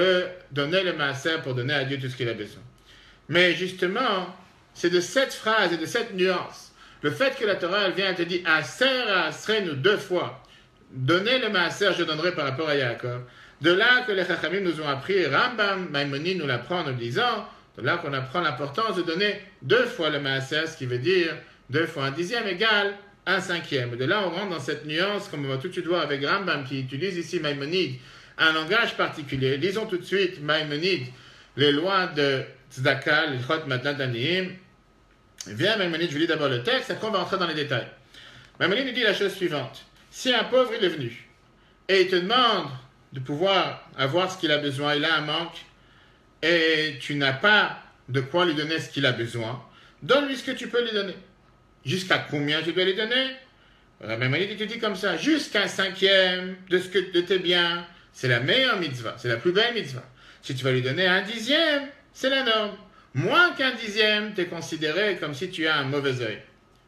donner le maaser, pour donner à Dieu tout ce qu'il a besoin. Mais justement, c'est de cette phrase et de cette nuance, le fait que la Torah elle vient et te dit Aser Asrenu 2 fois, donner le maaser, je donnerai par rapport à Yaakov. De là que les Chachamim nous ont appris, Rambam, Maïmonide nous l'apprend en nous disant, de là qu'on apprend l'importance de donner 2 fois le maaser, ce qui veut dire 2 fois un dixième égale 1/5. De là, on rentre dans cette nuance, comme on va tout de suite voir avec Rambam, qui utilise ici Maïmonide, un langage particulier. Lisons tout de suite Maïmonide, les lois de Tzedaka, les Chot Matnat Daniyim. Viens Maïmonide, je lis d'abord le texte, après on va entrer dans les détails. Maïmonide nous dit la chose suivante. Si un pauvre il est venu, et il te demande de pouvoir avoir ce qu'il a besoin, il a un manque, et tu n'as pas de quoi lui donner ce qu'il a besoin, donne-lui ce que tu peux lui donner. Jusqu'à combien tu dois lui donner? Maïmonide te dit comme ça, jusqu'à 1/5 de tes biens. C'est la meilleure mitzvah, c'est la plus belle mitzvah. Si tu vas lui donner 1/10, c'est la norme. Moins qu'1 dixième, tu es considéré comme si tu as un mauvais œil.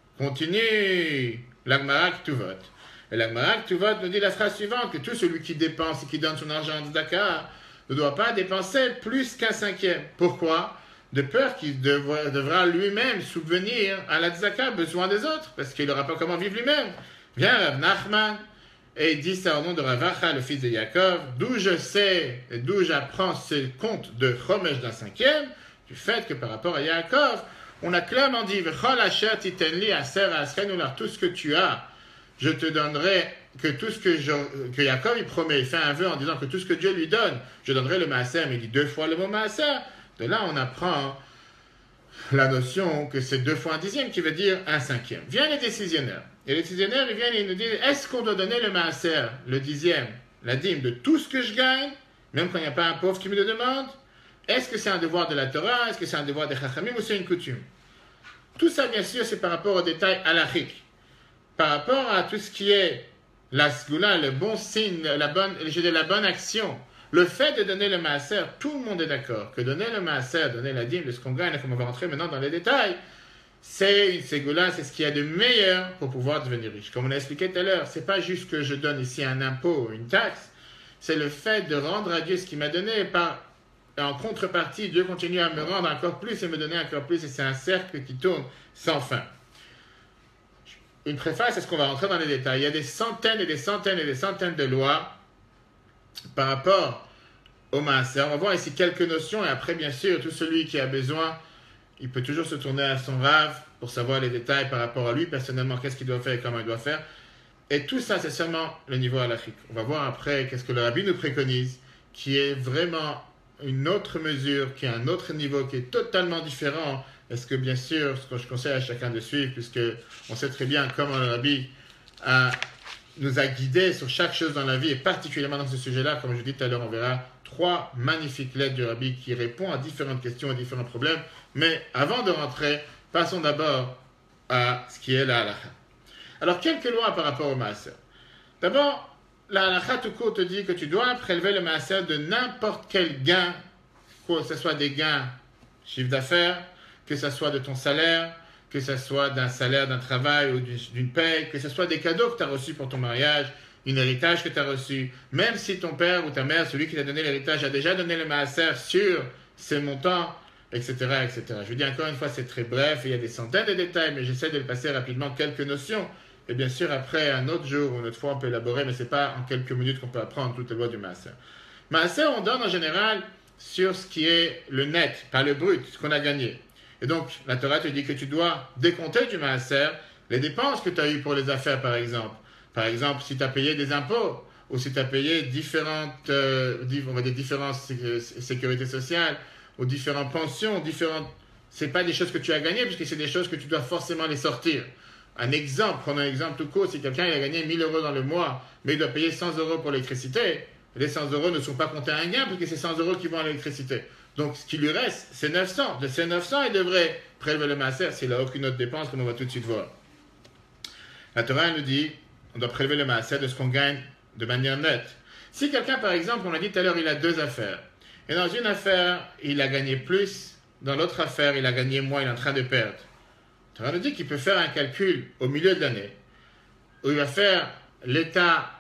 Continue l'Agmara Ktuvot. Et l'Agmara Ktuvot nous dit la phrase suivante, que tout celui qui dépense et qui donne son argent en tzedaka ne doit pas dépenser plus qu'1/5. Pourquoi? De peur qu'il devra lui-même subvenir à la tzedaka, besoin des autres, parce qu'il n'aura pas comment vivre lui-même. Viens Rav Nachman, et il dit ça au nom de Rav Acha, le fils de Yaakov, d'où je sais, et d'où j'apprends ce compte de Chomesh d'1/5, du fait que par rapport à Yaakov, on a clairement dit, V'chol asher titenli aser asrenular, tout ce que tu as, je te donnerai, que tout ce que Yaakov il promet, il fait un vœu en disant que tout ce que Dieu lui donne, je donnerai le maaser, mais il dit 2 fois le mot maaser. De là, on apprend la notion que c'est 2 fois 1/10 qui veut dire 1/5. Viennent les décisionnaires. Et les décisionnaires, ils viennent et ils nous disent, est-ce qu'on doit donner le maaser, le 10e, la dîme de tout ce que je gagne, même quand il n'y a pas un pauvre qui me le demande? Est-ce que c'est un devoir de la Torah? Est-ce que c'est un devoir des Chachamim ou c'est une coutume? Tout ça, bien sûr, c'est par rapport aux détails halachiques. Par rapport à tout ce qui est la sgoula, le bon signe, la bonne action, le fait de donner le maaser, tout le monde est d'accord que donner le maaser, donner la dîme de ce qu'on gagne, comme on va rentrer maintenant dans les détails, c'est une ségoula, c'est ce qu'il y a de meilleur pour pouvoir devenir riche. Comme on a expliqué tout à l'heure, c'est pas juste que je donne ici un impôt, une taxe, c'est le fait de rendre à Dieu ce qu'il m'a donné et en contrepartie, Dieu continue à me rendre encore plus et me donner encore plus, et c'est un cercle qui tourne sans fin. Une préface, est-ce qu'on va rentrer dans les détails? Il y a des centaines et des centaines et des centaines de lois par rapport au maaser. On va voir ici quelques notions et après, bien sûr, tout celui qui a besoin, il peut toujours se tourner à son Rav pour savoir les détails par rapport à lui, personnellement, qu'est-ce qu'il doit faire et comment il doit faire. Et tout ça, c'est seulement le niveau halachique. On va voir après qu'est-ce que le Rabbi nous préconise, qui est vraiment une autre mesure, qui est un autre niveau, qui est totalement différent. Est-ce que, bien sûr, ce que je conseille à chacun de suivre, puisque on sait très bien comment le Rabbi nous a guidés sur chaque chose dans la vie, et particulièrement dans ce sujet-là, comme je dis tout à l'heure, on verra 3 magnifiques lettres du Rabbi qui répondent à différentes questions, à différents problèmes. Mais avant de rentrer, passons d'abord à ce qui est la halakha. Alors, quelques lois par rapport au maaser. D'abord, la halakha tout court te dit que tu dois prélever le maaser de n'importe quel gain, que ce soit des gains chiffre d'affaires, que ce soit de ton salaire, que ce soit d'un salaire, d'un travail ou d'une paye, que ce soit des cadeaux que tu as reçus pour ton mariage, un héritage que tu as reçu, même si ton père ou ta mère, celui qui t'a donné l'héritage, a déjà donné le maaser sur ces montants, etc., etc. Je vous dis encore une fois, c'est très bref, il y a des centaines de détails, mais j'essaie de le passer rapidement, quelques notions. Et bien sûr, après, un autre jour, une autre fois, on peut élaborer, mais ce n'est pas en quelques minutes qu'on peut apprendre toutes les lois du maaser. Maaser, on donne en général sur ce qui est le net, pas le brut, ce qu'on a gagné. Et donc, la Torah te dit que tu dois décompter du maaser les dépenses que tu as eues pour les affaires, par exemple. Par exemple, si tu as payé des impôts, ou si tu as payé différentes sécurités sociales, ou différentes pensions, ce n'est pas des choses que tu as gagnées, puisque c'est des choses que tu dois forcément les sortir. Un exemple, prenons un exemple tout court, si quelqu'un il a gagné 1000 euros dans le mois, mais il doit payer 100 euros pour l'électricité, les 100 euros ne sont pas comptés à un gain, puisque c'est 100 euros qui vont à l'électricité. Donc, ce qui lui reste, c'est 900. De ces 900, il devrait prélever le maaser s'il n'a aucune autre dépense, comme on va tout de suite voir. La Torah nous dit, on doit prélever le maaser de ce qu'on gagne de manière nette. Si quelqu'un, par exemple, on l'a dit tout à l'heure, il a 2 affaires, et dans une affaire, il a gagné plus, dans l'autre affaire, il a gagné moins, il est en train de perdre. La Torah nous dit qu'il peut faire un calcul au milieu de l'année, où il va faire l'état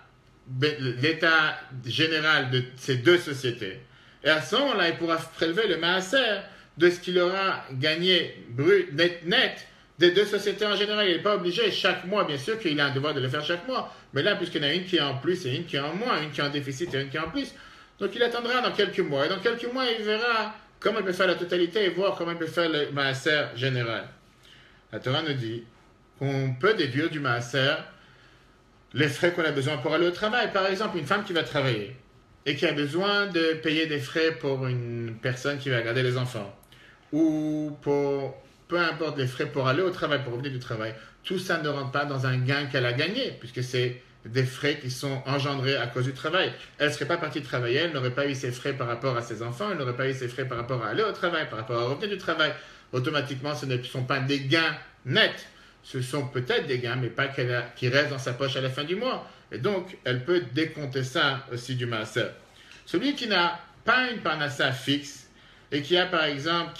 général de ces 2 sociétés. Et à ce moment-là, il pourra prélever le maaser de ce qu'il aura gagné brut, net des 2 sociétés en général. Il n'est pas obligé chaque mois, bien sûr qu'il a un devoir de le faire chaque mois. Mais là, puisqu'il y en a une qui est en plus et une qui est en moins, une qui est en déficit et une qui est en plus, donc il attendra dans quelques mois. Et dans quelques mois, il verra comment il peut faire la totalité et voir comment il peut faire le maaser général. La Torah nous dit qu'on peut déduire du maaser les frais qu'on a besoin pour aller au travail. Par exemple, une femme qui va travailler et qui a besoin de payer des frais pour une personne qui va garder les enfants, ou pour, peu importe, les frais pour aller au travail, pour revenir du travail, tout ça ne rentre pas dans un gain qu'elle a gagné, puisque c'est des frais qui sont engendrés à cause du travail. Elle ne serait pas partie travailler, elle n'aurait pas eu ses frais par rapport à ses enfants, elle n'aurait pas eu ses frais par rapport à aller au travail, par rapport à revenir du travail. Automatiquement, ce ne sont pas des gains nets. Ce sont peut-être des gains, mais pas qui restent dans sa poche à la fin du mois. Et donc, elle peut décompter ça aussi du maaser. Celui qui n'a pas une parnassa fixe et qui a, par exemple,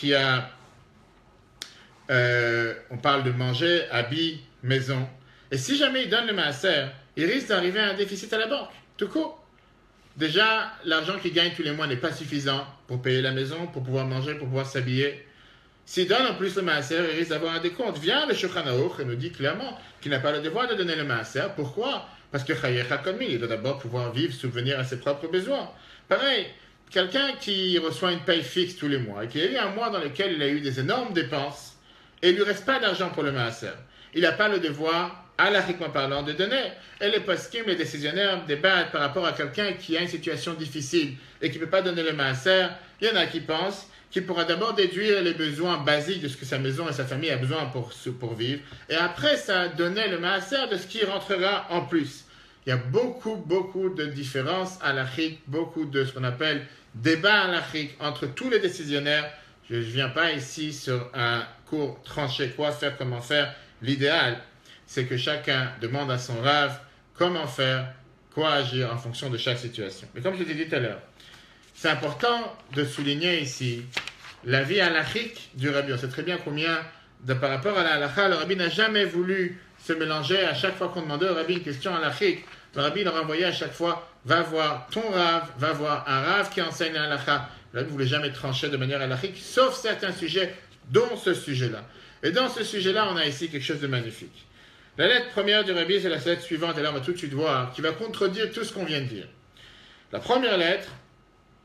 on parle de manger, habits, maison. Et si jamais il donne le maaser, il risque d'arriver à un déficit à la banque, tout court. Déjà, l'argent qu'il gagne tous les mois n'est pas suffisant pour payer la maison, pour pouvoir manger, pour pouvoir s'habiller. S'il donne en plus le maaser, il risque d'avoir un décompte. Vient le Shulchan Aruch et nous dit clairement qu'il n'a pas le devoir de donner le maaser. Pourquoi? Parce que Chayecha Kodmi, il doit d'abord pouvoir vivre, subvenir à ses propres besoins. Pareil, quelqu'un qui reçoit une paye fixe tous les mois et qui a eu un mois dans lequel il a eu des énormes dépenses et il ne lui reste pas d'argent pour le maaser, il n'a pas le devoir, halachiquement parlant, de donner. Et les poskim, les décisionnaires débattent par rapport à quelqu'un qui a une situation difficile et qui ne peut pas donner le maaser. Il y en a qui pensent qu'il pourra d'abord déduire les besoins basiques de ce que sa maison et sa famille a besoin pour vivre, et après ça, donner le maaser de ce qui rentrera en plus. Il y a beaucoup de différences halachiques, beaucoup de ce qu'on appelle débat halachique entre tous les décisionnaires. Je ne viens pas ici sur un cours tranché, quoi faire, comment faire. L'idéal, c'est que chacun demande à son Rav comment faire, quoi agir en fonction de chaque situation. Mais comme je l'ai dit tout à l'heure, c'est important de souligner ici la vie halachique du Rabbi. On sait très bien combien, par rapport à la halakha, le Rabbi n'a jamais voulu se mélanger. À chaque fois qu'on demandait au Rabbi une question halachique, le Rabbi leur envoyait à chaque fois, va voir ton Rav, va voir un Rav qui enseigne la halakha. Le Rabbi ne voulait jamais trancher de manière halachique, sauf certains sujets, dont ce sujet-là. Et dans ce sujet-là, on a ici quelque chose de magnifique. La lettre première du Rabbi, c'est la lettre suivante, et là on va tout de suite voir, qui va contredire tout ce qu'on vient de dire. La première lettre,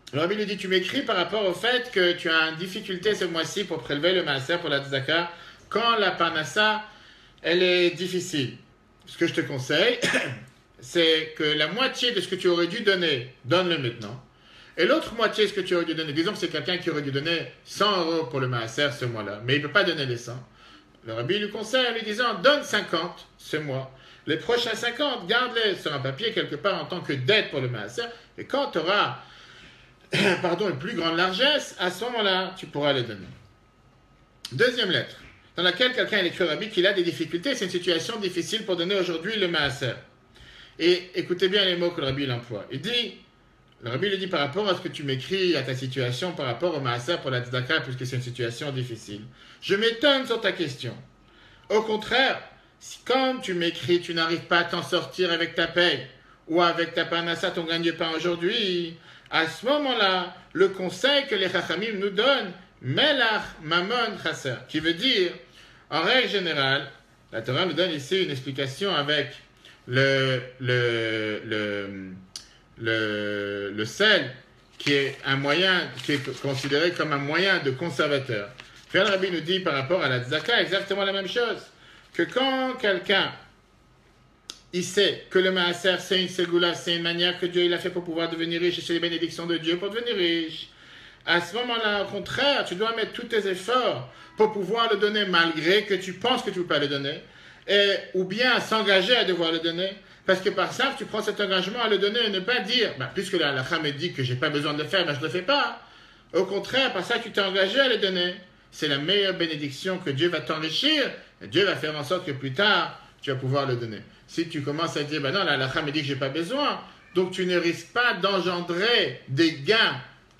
Le Rabbi lui dit, tu m'écris par rapport au fait que tu as une difficulté ce mois-ci pour prélever le maaser pour la tzedaka quand la parnassa, elle est difficile. Ce que je te conseille, c'est que la moitié de ce que tu aurais dû donner, donne-le maintenant. Et l'autre moitié de ce que tu aurais dû donner, disons que c'est quelqu'un qui aurait dû donner 100 euros pour le maaser ce mois-là, mais il ne peut pas donner les 100. Le Rabbi lui conseille en lui disant, donne 50 ce mois. Les prochains 50, garde-les sur un papier quelque part en tant que dette pour le maaser. Et quand tu auras une plus grande largesse, à ce moment-là, tu pourras les donner. Deuxième lettre, dans laquelle quelqu'un a écrit au Rabbi qu'il a des difficultés, c'est une situation difficile pour donner aujourd'hui le maaser. Et écoutez bien les mots que le Rabbi l'emploie. Le Rabbi lui dit par rapport à ce que tu m'écris, à ta situation, par rapport au maaser pour la tzedaka, puisque c'est une situation difficile. Je m'étonne sur ta question. Au contraire, si comme tu m'écris, tu n'arrives pas à t'en sortir avec ta paye, ou avec ta parnassa, ton gagne-pain aujourd'hui, à ce moment-là, le conseil que les Chachamim nous donnent, Melach Mamon Chasser, qui veut dire, en règle générale, la Torah nous donne ici une explication avec le sel, qui est un moyen, qui est considéré comme un moyen de conservateur. Puis le Rabbi nous dit par rapport à la tzedaka exactement la même chose, que quand quelqu'un il sait que le maaser c'est une ségoula, c'est une manière que Dieu il a fait pour pouvoir devenir riche, et c'est les bénédictions de Dieu pour devenir riche. À ce moment-là, au contraire, tu dois mettre tous tes efforts pour pouvoir le donner malgré que tu penses que tu ne peux pas le donner, ou bien s'engager à devoir le donner. Parce que par ça, tu prends cet engagement à le donner et ne pas dire, puisque la halakha me dit que je n'ai pas besoin de le faire, je ne le fais pas. Au contraire, par ça, tu t'es engagé à le donner. C'est la meilleure bénédiction que Dieu va t'enrichir, et Dieu va faire en sorte que plus tard, tu vas pouvoir le donner. Si tu commences à dire, non, la halakha me dit que je n'ai pas besoin, donc tu ne risques pas d'engendrer des gains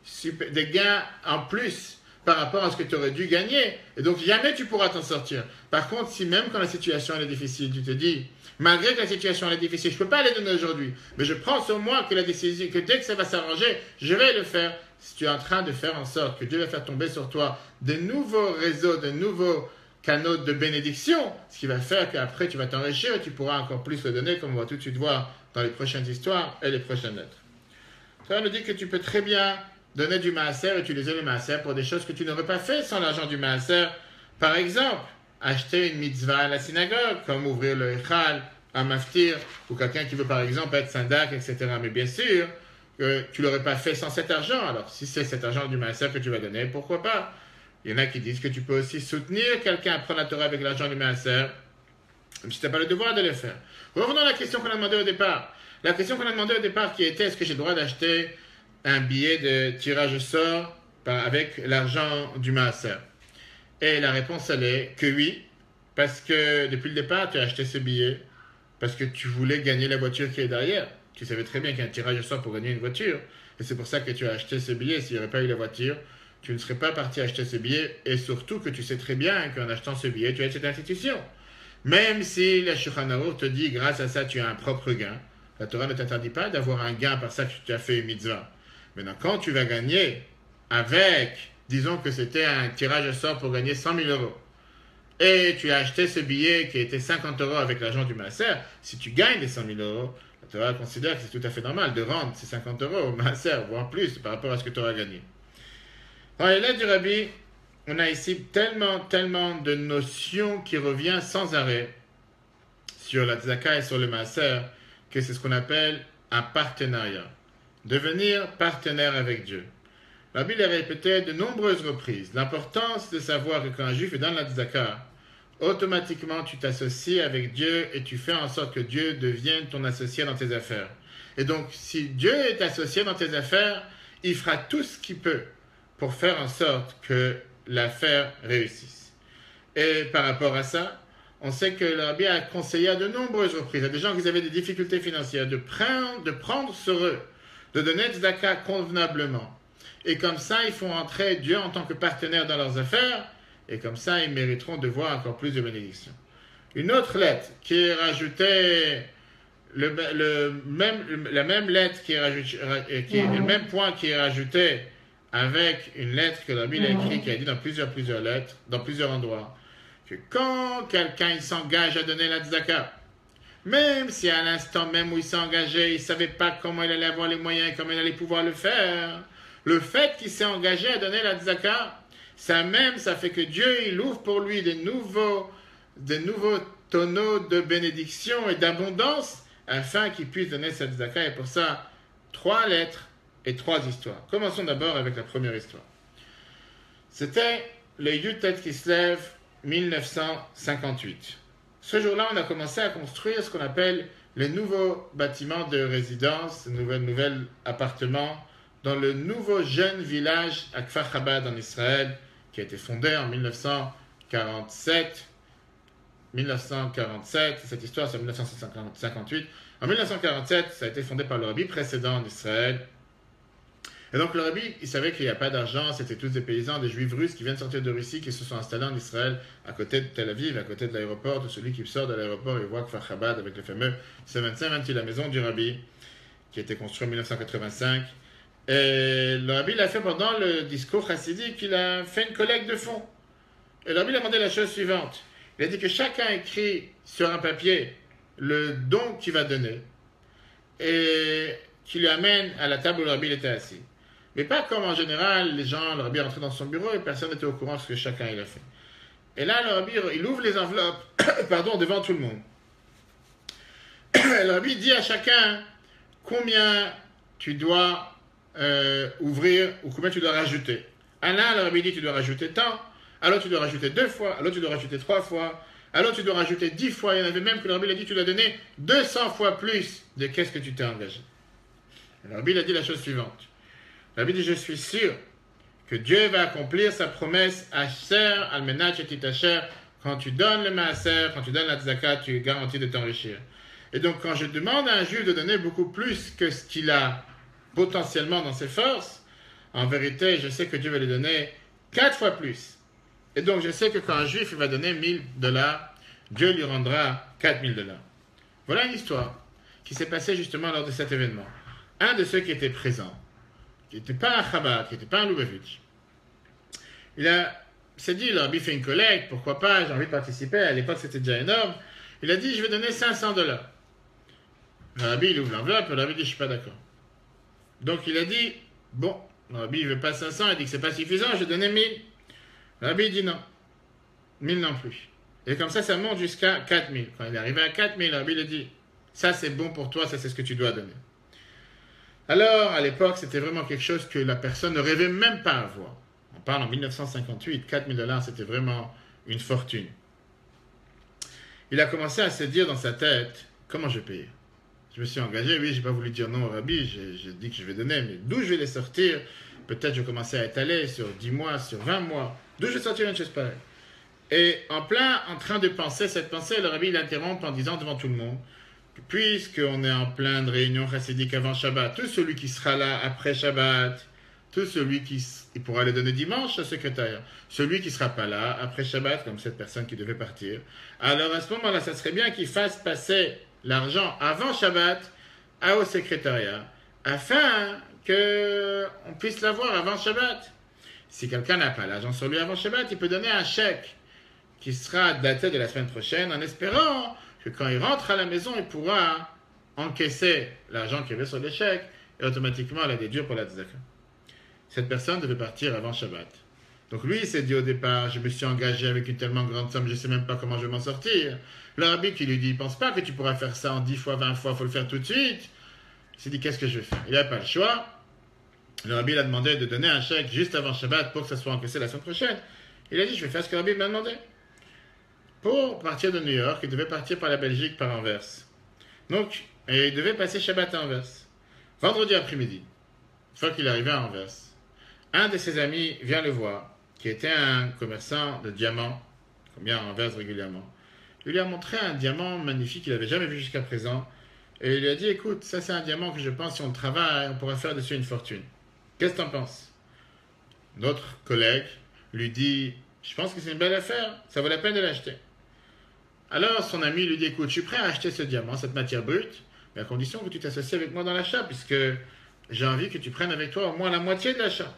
en plus par rapport à ce que tu aurais dû gagner. Et donc jamais tu pourras t'en sortir. Par contre, si même quand la situation elle est difficile, tu te dis, malgré que la situation elle est difficile, je ne peux pas les donner aujourd'hui, mais je prends sur moi que la décision, que dès que ça va s'arranger, je vais le faire. Si tu es en train de faire en sorte que Dieu va faire tomber sur toi de nouveaux réseaux, de nouveaux canaux de bénédiction, ce qui va faire qu'après tu vas t'enrichir et tu pourras encore plus le donner, comme on va tout de suite voir dans les prochaines histoires et les prochaines lettres. Ça nous dit que tu peux très bien donner du maaser, utiliser le maaser pour des choses que tu n'aurais pas fait sans l'argent du maaser. Par exemple, acheter une mitzvah à la synagogue, comme ouvrir le echal, un maftir, ou quelqu'un qui veut par exemple être syndak, etc. Mais bien sûr, que tu ne l'aurais pas fait sans cet argent. Alors, si c'est cet argent du maaser que tu vas donner, pourquoi pas? Il y en a qui disent que tu peux aussi soutenir quelqu'un à prendre la Torah avec l'argent du maaser, même si tu n'as pas le devoir de le faire. Revenons à la question qu'on a demandée au départ. La question qu'on a demandée au départ qui était, est-ce que j'ai le droit d'acheter un billet de tirage au sort avec l'argent du maaser? Et la réponse, elle est que oui, parce que depuis le départ, tu as acheté ce billet parce que tu voulais gagner la voiture qui est derrière. Tu savais très bien qu'il y a un tirage au sort pour gagner une voiture. Et c'est pour ça que tu as acheté ce billet. S'il n'y aurait pas eu la voiture, tu ne serais pas parti acheter ce billet. Et surtout que tu sais très bien qu'en achetant ce billet, tu as cette institution. Même si la Shulchan Aruch te dit, grâce à ça, tu as un propre gain, la Torah ne t'interdit pas d'avoir un gain par ça que tu as fait une mitzvah. Maintenant, quand tu vas gagner avec, disons que c'était un tirage au sort pour gagner 100 000 euros, et tu as acheté ce billet qui était 50 euros avec l'argent du maaser, si tu gagnes les 100 000 euros, la Torah considère que c'est tout à fait normal de rendre ces 50 euros au maaser, voire plus, par rapport à ce que tu auras gagné. Dans les lettres du Rabbi, on a ici tellement de notions qui reviennent sans arrêt sur la tzedaka et sur le maaser, que c'est ce qu'on appelle un partenariat. Devenir partenaire avec Dieu. La Bible a répété de nombreuses reprises l'importance de savoir que quand un juif est dans la tzedaka, automatiquement tu t'associes avec Dieu et tu fais en sorte que Dieu devienne ton associé dans tes affaires. Et donc, si Dieu est associé dans tes affaires, il fera tout ce qu'il peut pour faire en sorte que l'affaire réussisse. Et par rapport à ça, on sait que le Rabbi a conseillé à de nombreuses reprises à des gens qui avaient des difficultés financières de prendre sur eux, de donner tzedaka convenablement. Et comme ça, ils font entrer Dieu en tant que partenaire dans leurs affaires, et comme ça, ils mériteront de voir encore plus de bénédictions. Une autre lettre qui est rajoutée, le même point qui est rajouté avec une lettre que la Bible a écrite, qui a dit dans plusieurs lettres, dans plusieurs endroits, que quand quelqu'un il s'engage à donner la tzedaka, même si à l'instant même où il s'est engagé, il ne savait pas comment il allait avoir les moyens, comment il allait pouvoir le faire, Le fait qu'il s'est engagé à donner la tzaka, ça fait que Dieu, il ouvre pour lui des nouveaux tonneaux de bénédiction et d'abondance afin qu'il puisse donner cette tzaka. Et pour ça, 3 lettres et 3 histoires. Commençons d'abord avec la première histoire. C'était le Yutet Kislev 1958. Ce jour-là, on a commencé à construire ce qu'on appelle les nouveaux bâtiments de résidence, nouveaux appartements dans le nouveau jeune village à Kfar Chabad en Israël, qui a été fondé en 1947. Cette histoire c'est en 1958. En 1947, ça a été fondé par le rabbi précédent en Israël. Et donc le rabbi, il savait qu'il n'y a pas d'argent, c'était tous des paysans, des juifs russes qui viennent sortir de Russie, qui se sont installés en Israël, à côté de Tel Aviv, à côté de l'aéroport, de celui qui sort de l'aéroport et voit Kfar Chabad avec le fameux 75, la maison du rabbi, qui a été construite en 1985. Et le rabbi l'a fait pendant le discours chassidique, il a fait une collecte de fonds. Et le rabbi a demandé la chose suivante. Il a dit que chacun écrit sur un papier le don qu'il va donner et qu'il lui amène à la table où le rabbi était assis. Mais pas comme en général, les gens, le rabbi est rentré dans son bureau et personne n'était au courant de ce que chacun il a fait. Et là, le rabbi, il ouvre les enveloppes devant tout le monde. Le rabbi dit à chacun combien tu dois ouvrir ou combien tu dois rajouter. À l'un, le rabbi dit tu dois rajouter tant, à l'autre tu dois rajouter 2 fois, à l'autre tu dois rajouter 3 fois, à l'autre tu dois rajouter 10 fois. Il y en avait même que le rabbi a dit tu dois donner 200 fois plus de qu'est-ce que tu t'es engagé. Et le rabbi a dit la chose suivante. Le rabbi dit je suis sûr que Dieu va accomplir sa promesse Asher al-menach et titacher. Quand tu donnes le maaser, quand tu donnes la tzaka, tu es garanti de t'enrichir. Et donc quand je demande à un juif de donner beaucoup plus que ce qu'il a potentiellement dans ses forces, en vérité, je sais que Dieu va lui donner 4 fois plus. Et donc, je sais que quand un juif il va donner $1000, Dieu lui rendra $4000. Voilà une histoire qui s'est passée justement lors de cet événement. Un de ceux qui étaient présents, qui n'était pas un Chabad, qui n'était pas un Lubavitch, il s'est dit, le rabbi fait une collecte, pourquoi pas, j'ai envie de participer. À l'époque, c'était déjà énorme. Il a dit, je vais donner $500. Le rabbi, il ouvre l'enveloppe, le rabbi dit, je ne suis pas d'accord. Donc, il a dit, bon, le rabbi, il ne veut pas 500, il dit que ce n'est pas suffisant, je vais donner 1000. Le rabbi dit non. 1000 non plus. Et comme ça monte jusqu'à 4000. Quand il est arrivé à 4000, le rabbi lui dit, ça c'est bon pour toi, ça c'est ce que tu dois donner. Alors, à l'époque, c'était vraiment quelque chose que la personne ne rêvait même pas avoir. On parle en 1958, $4000, c'était vraiment une fortune. Il a commencé à se dire dans sa tête, comment je vais payer? Je me suis engagé, oui, je n'ai pas voulu dire non au rabbi, j'ai dit que je vais donner, mais d'où je vais les sortir? Peut-être je vais commencer à étaler sur 10 mois, sur 20 mois. D'où je vais sortir une chose pareille? Et en train de penser cette pensée, le rabbi l'interrompt en disant devant tout le monde, puisqu'on est en pleine réunion chassidique avant Shabbat, tout celui qui sera là après Shabbat, tout celui qui il pourra le donner dimanche au secrétariat, celui qui ne sera pas là après Shabbat, comme cette personne qui devait partir, alors à ce moment-là, ça serait bien qu'il fasse passer l'argent avant Shabbat au secrétariat, afin qu'on puisse l'avoir avant Shabbat. Si quelqu'un n'a pas l'argent sur lui avant Shabbat, il peut donner un chèque qui sera daté de la semaine prochaine, en espérant que quand il rentre à la maison, il pourra encaisser l'argent qu'il avait sur le chèque et automatiquement la déduire pour la tzedaka. Cette personne devait partir avant Shabbat. Donc lui, il s'est dit au départ, je me suis engagé avec une tellement grande somme, je ne sais même pas comment je vais m'en sortir. Le rabbi qui lui dit, pense pas que tu pourras faire ça en 10 fois, 20 fois, il faut le faire tout de suite. Il s'est dit, qu'est-ce que je vais faire? Il n'avait pas le choix. Le rabbi l'a demandé de donner un chèque juste avant Shabbat pour que ça soit encaissé la semaine prochaine. Il a dit, je vais faire ce que le rabbi m'a demandé. Pour partir de New York, il devait partir par la Belgique, par Anvers. Donc, et il devait passer Shabbat à Anvers. Vendredi après-midi, une fois qu'il est arrivé à Anvers, un de ses amis vient le voir, qui était un commerçant de diamants, comme bien à Anvers régulièrement. Il lui a montré un diamant magnifique qu'il n'avait jamais vu jusqu'à présent. Et il lui a dit, écoute, ça c'est un diamant que je pense, si on le travaille, on pourra faire dessus une fortune. Qu'est-ce que tu en penses? Notre collègue lui dit, je pense que c'est une belle affaire, ça vaut la peine de l'acheter. Alors son ami lui dit, écoute, je suis prêt à acheter ce diamant, cette matière brute, mais à condition que tu t'associes avec moi dans l'achat, puisque j'ai envie que tu prennes avec toi au moins la moitié de l'achat.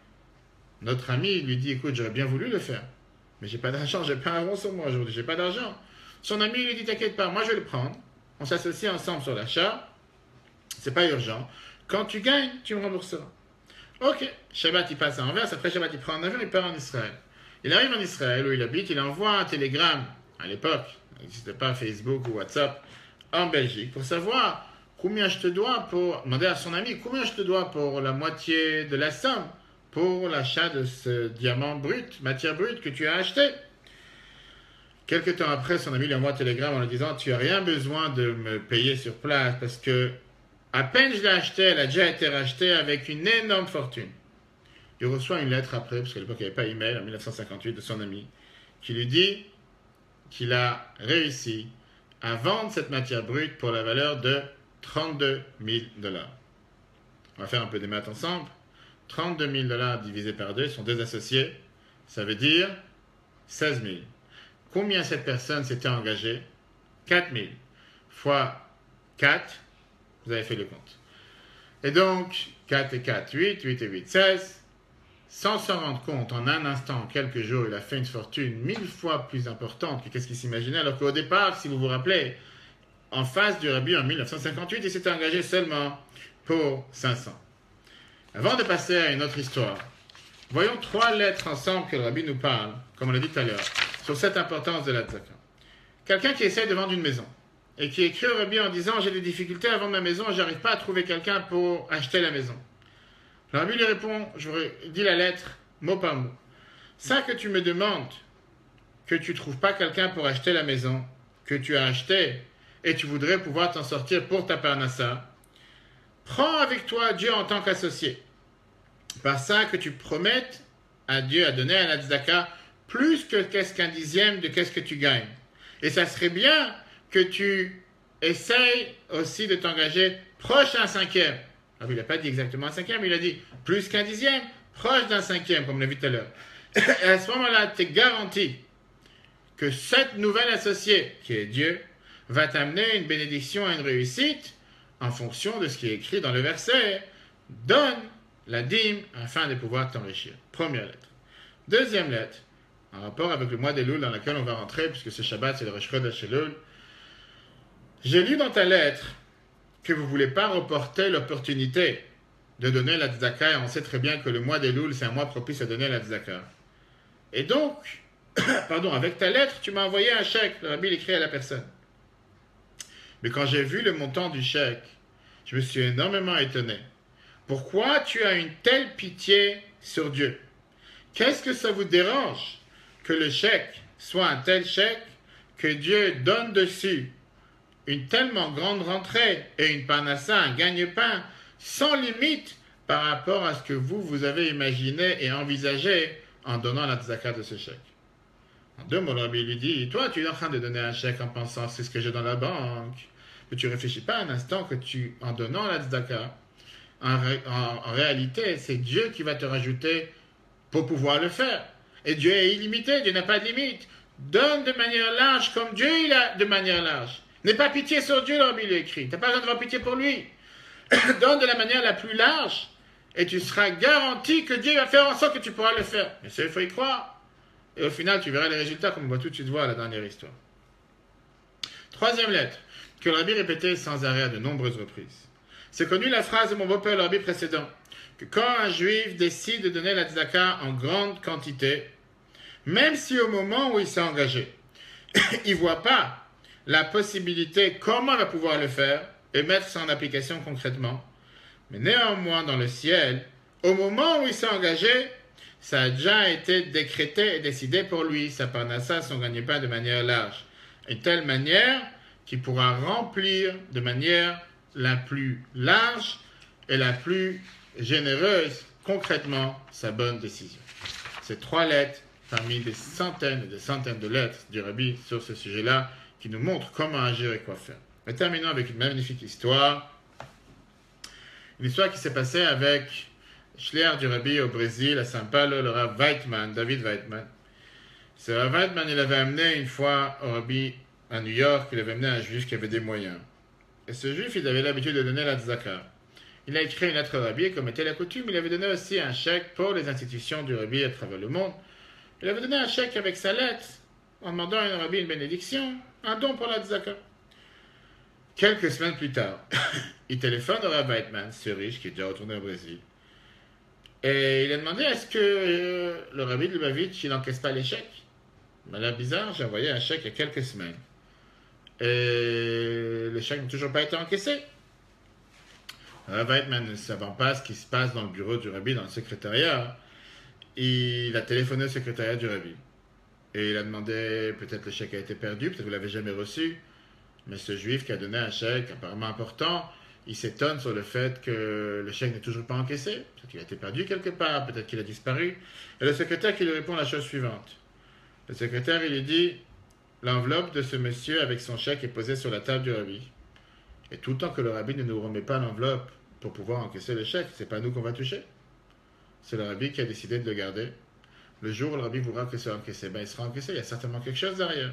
Notre ami lui dit, écoute, j'aurais bien voulu le faire, mais j'ai pas d'argent, j'ai pas un rond sur moi aujourd'hui, j'ai pas d'argent. Son ami lui dit, t'inquiète pas, moi je vais le prendre, on s'associe ensemble sur l'achat, c'est pas urgent, quand tu gagnes, tu me rembourseras. Ok, Shabbat il passe à Anvers, après Shabbat il prend un avion, il part en Israël. Il arrive en Israël où il habite, il envoie un télégramme, à l'époque, il n'existait pas Facebook ou WhatsApp, en Belgique, pour savoir combien je te dois pour, demander à son ami, combien je te dois pour la moitié de la somme, pour l'achat de ce diamant brut, matière brute que tu as acheté. Quelque temps après, son ami lui envoie un télégramme en lui disant, tu n'as rien besoin de me payer sur place, parce que à peine je l'ai acheté, elle a déjà été rachetée avec une énorme fortune. Il reçoit une lettre après, parce qu'à l'époque il n'y avait pas email, en 1958, de son ami, qui lui dit qu'il a réussi à vendre cette matière brute pour la valeur de 32 000 dollars. On va faire un peu des maths ensemble. 32 000 dollars divisé par 2, sont deux associés, ça veut dire 16 000. Combien cette personne s'était engagée? 4 000 fois 4, vous avez fait le compte. Et donc, 4 et 4, 8, 8 et 8, 16. Sans s'en rendre compte, en un instant, en quelques jours, il a fait une fortune 1000 fois plus importante que qu'est-ce qu'il s'imaginait. Alors qu'au départ, si vous vous rappelez, en face du Rabbi en 1958, il s'était engagé seulement pour 500. Avant de passer à une autre histoire, voyons 3 lettres ensemble que le Rabbi nous parle, comme on l'a dit tout à l'heure, sur cette importance de la tzaka. Quelqu'un qui essaie de vendre une maison et qui écrit au Rabbi en disant « J'ai des difficultés à vendre ma maison, je n'arrive pas à trouver quelqu'un pour acheter la maison. » Le Rabbi lui répond, je vous dis la lettre mot par mot. Ça que tu me demandes, que tu ne trouves pas quelqu'un pour acheter la maison, que tu as acheté et tu voudrais pouvoir t'en sortir pour ta parnassa, prends avec toi Dieu en tant qu'associé. Par ça que tu promettes à Dieu à donner à la tzedaka plus que qu'est-ce qu'un dixième de qu'est-ce que tu gagnes. Et ça serait bien que tu essayes aussi de t'engager proche d'un cinquième. Alors, il n'a pas dit exactement un cinquième, mais il a dit plus qu'un dixième, proche d'un cinquième, comme on l'a vu tout à l'heure. Et à ce moment-là, tu es garanti que cette nouvelle associée, qui est Dieu, va t'amener une bénédiction et une réussite en fonction de ce qui est écrit dans le verset. Donne la dîme afin de pouvoir t'enrichir. Première lettre. Deuxième lettre, en rapport avec le mois d'Elul dans lequel on va rentrer, puisque ce Shabbat, c'est le Rosh Chodesh Elul. J'ai lu dans ta lettre que vous ne voulez pas reporter l'opportunité de donner la tzedaka, et on sait très bien que le mois d'Elul, c'est un mois propice à donner la tzedaka. Et donc, avec ta lettre, tu m'as envoyé un chèque. Le Rabbi l'écrit à la personne. Mais quand j'ai vu le montant du chèque, je me suis énormément étonné. Pourquoi tu as une telle pitié sur Dieu? Qu'est-ce que ça vous dérange que le chèque soit un tel chèque que Dieu donne dessus une tellement grande rentrée et une parnassa, un gagne-pain, sans limite par rapport à ce que vous avez imaginé et envisagé en donnant la tzedaka de ce chèque? En deux mots, le Rabbi lui dit, toi, tu es en train de donner un chèque en pensant, c'est ce que j'ai dans la banque. Mais tu ne réfléchis pas un instant que en donnant la tzedaka, en réalité, c'est Dieu qui va te rajouter pour pouvoir le faire. Et Dieu est illimité, Dieu n'a pas de limite. Donne de manière large comme Dieu il a de manière large. N'aie pas pitié sur Dieu, le Rabbi lui écrit. Tu n'as pas besoin d'avoir pitié pour lui. Donne de la manière la plus large et tu seras garanti que Dieu va faire en sorte que tu pourras le faire. Mais ça, il faut y croire. Et au final, tu verras les résultats comme on va tout de suite voir la dernière histoire. Troisième lettre, que le Rabbi répétait sans arrêt à de nombreuses reprises. C'est connu la phrase de mon beau-père, le Rabbi précédent, que quand un juif décide de donner la tzedaka en grande quantité, même si au moment où il s'est engagé, il ne voit pas la possibilité comment il va pouvoir le faire et mettre ça en application concrètement, mais néanmoins dans le ciel, au moment où il s'est engagé, ça a déjà été décrété et décidé pour lui, sa parnassa, son gagne-pain de manière large. Une telle manière qu'il pourra remplir de manière la plus large et la plus généreuse, concrètement, sa bonne décision. Ces 3 lettres, parmi des centaines et des centaines de lettres du Rabbi sur ce sujet-là, qui nous montrent comment agir et quoi faire. Mais terminons avec une magnifique histoire. Une histoire qui s'est passée avec Shliach du Rabbi au Brésil, à São Paulo, le Rav Weitman, David Weitman. Ce Rav Weitman, il avait amené une fois au Rabbi à New York, il avait amené un juif qui avait des moyens. Et ce juif, il avait l'habitude de donner la tzedaka. Il a écrit une lettre au Rabbi, comme était la coutume, il avait donné aussi un chèque pour les institutions du Rabbi à travers le monde. Il avait donné un chèque avec sa lettre, en demandant à un Rabbi une bénédiction, un don pour la tzedaka. Quelques semaines plus tard, il téléphone au Rav Weitman, ce riche qui est déjà retourné au Brésil. Et il a demandé est-ce que le rabbi de Lubavitch, il n'encaisse pas les chèques. Mais là, bizarre, j'ai envoyé un chèque il y a quelques semaines. Et les chèques n'ont toujours pas été encaissés. Weidman, ne savant pas ce qui se passe dans le bureau du rabbi, dans le secrétariat, il a téléphoné au secrétariat du rabbi. Et il a demandé, peut-être le chèque a été perdu, peut-être que vous ne l'avez jamais reçu. Mais ce juif qui a donné un chèque apparemment important, il s'étonne sur le fait que le chèque n'est toujours pas encaissé. Peut-être qu'il a été perdu quelque part, peut-être qu'il a disparu. Et le secrétaire qui lui répond la chose suivante. Le secrétaire, il lui dit, l'enveloppe de ce monsieur avec son chèque est posée sur la table du rabbi. Et tout le temps que le rabbi ne nous remet pas l'enveloppe pour pouvoir encaisser le chèque, c'est pas nous qu'on va toucher. C'est le rabbi qui a décidé de le garder. Le jour où le rabbi voudra que ce soit encaissé, ben il sera encaissé, il y a certainement quelque chose derrière.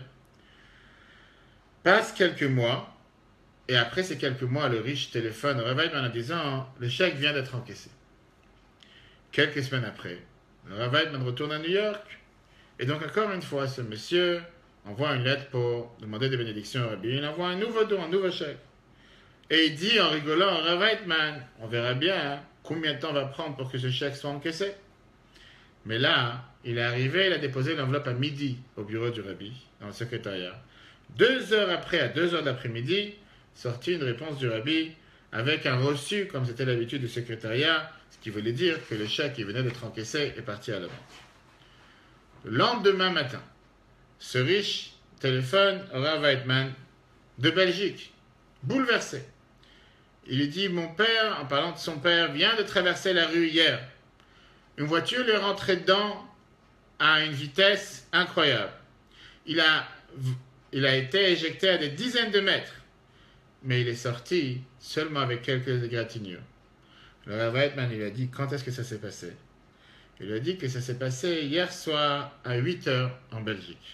Passe quelques mois, et après ces quelques mois, le riche téléphone au Rav Weidman en disant le chèque vient d'être encaissé. Quelques semaines après, le Rav Weidman retourne à New York, et donc encore une fois, ce monsieur envoie une lettre pour demander des bénédictions au rabbi. Il envoie un nouveau don, un nouveau chèque. Et il dit en rigolant au Rav Weidman, on verra bien combien de temps va prendre pour que ce chèque soit encaissé. Mais là, il est arrivé, il a déposé l'enveloppe à midi au bureau du rabbi, dans le secrétariat. 2 heures après, à 2 heures d'après-midi, sortit une réponse du rabbi avec un reçu, comme c'était l'habitude du secrétariat, ce qui voulait dire que le chèque qui venait d'être encaissé est parti à la banque. Le lendemain matin, ce riche téléphone au Rav Weidman de Belgique, bouleversé. Il lui dit, mon père, en parlant de son père, vient de traverser la rue hier. Une voiture lui est rentrée dedans à une vitesse incroyable. Il a été éjecté à des dizaines de mètres, mais il est sorti seulement avec quelques égratignures. Le Rav Weidman, il a dit, quand est-ce que ça s'est passé? Il a dit que ça s'est passé hier soir à 8 heures en Belgique.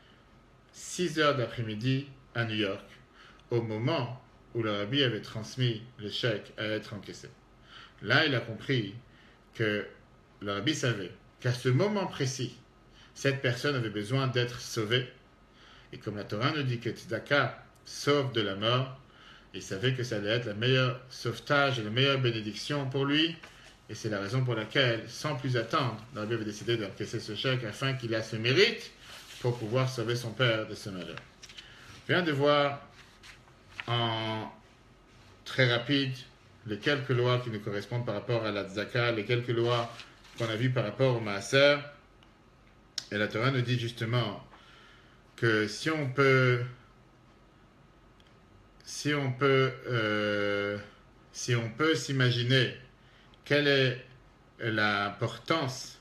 6 heures d'après-midi à New York, au moment où le rabbi avait transmis le chèque à être encaissé. Là, il a compris que le rabbi savait qu'à ce moment précis, cette personne avait besoin d'être sauvée. Et comme la Torah nous dit que Tzedaka sauve de la mort, il savait que ça allait être le meilleur sauvetage et la meilleure bénédiction pour lui. Et c'est la raison pour laquelle, sans plus attendre, le rabbi avait décidé d'encaisser ce chèque afin qu'il ait ce mérite pour pouvoir sauver son père de ce malheur. Je viens de voir en très rapide les quelques lois qui nous correspondent par rapport à la tzedaka, les quelques lois qu'on a vues par rapport au maaser. Et la Torah nous dit justement que si on peut s'imaginer quelle est l'importance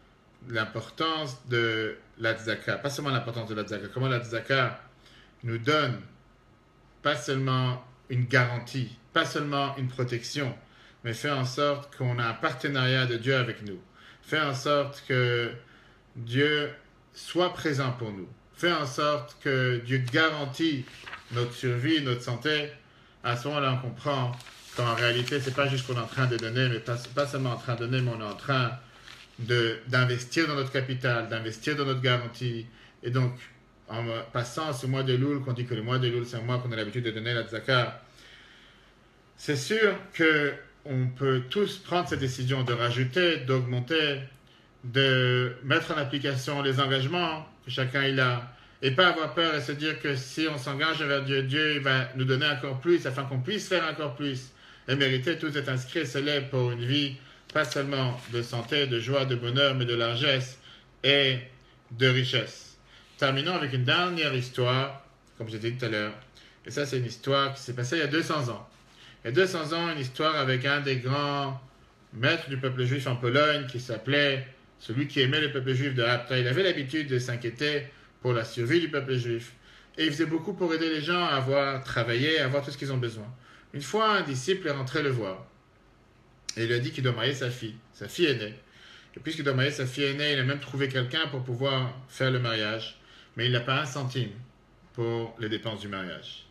de la tzedaka, pas seulement l'importance de la tzedaka, comment la tzedaka nous donne pas seulement une garantie, pas seulement une protection, mais fait en sorte qu'on a un partenariat de Dieu avec nous, fait en sorte que Dieu soit présent pour nous, fait en sorte que Dieu garantit notre survie, notre santé. À ce moment-là, on comprend qu'en réalité, c'est pas juste qu'on est en train de donner, mais pas seulement en train de donner, mais on est en train d'investir dans notre capital, d'investir dans notre garantie. Et donc, en passant ce mois de Loul, qu'on dit que le mois de Loul, c'est un mois qu'on a l'habitude de donner la tzedaka, c'est sûr qu'on peut tous prendre cette décision de rajouter, d'augmenter, de mettre en application les engagements que chacun il a, et pas avoir peur et se dire que si on s'engage vers Dieu, Dieu il va nous donner encore plus afin qu'on puisse faire encore plus et mériter tout cet inscrit et célèbre pour une vie, pas seulement de santé, de joie, de bonheur, mais de largesse et de richesse. Terminons avec une dernière histoire, comme j'ai dit tout à l'heure. Et ça, c'est une histoire qui s'est passée il y a 200 ans. Il y a 200 ans, une histoire avec un des grands maîtres du peuple juif en Pologne qui s'appelait celui qui aimait le peuple juif de Hapta. Il avait l'habitude de s'inquiéter pour la survie du peuple juif. Et il faisait beaucoup pour aider les gens à avoir travaillé, à avoir tout ce qu'ils ont besoin. Une fois, un disciple est rentré le voir. Et il lui a dit qu'il doit marier sa fille aînée. Et puisqu'il doit marier sa fille aînée, il a même trouvé quelqu'un pour pouvoir faire le mariage. Mais il n'a pas un centime pour les dépenses du mariage.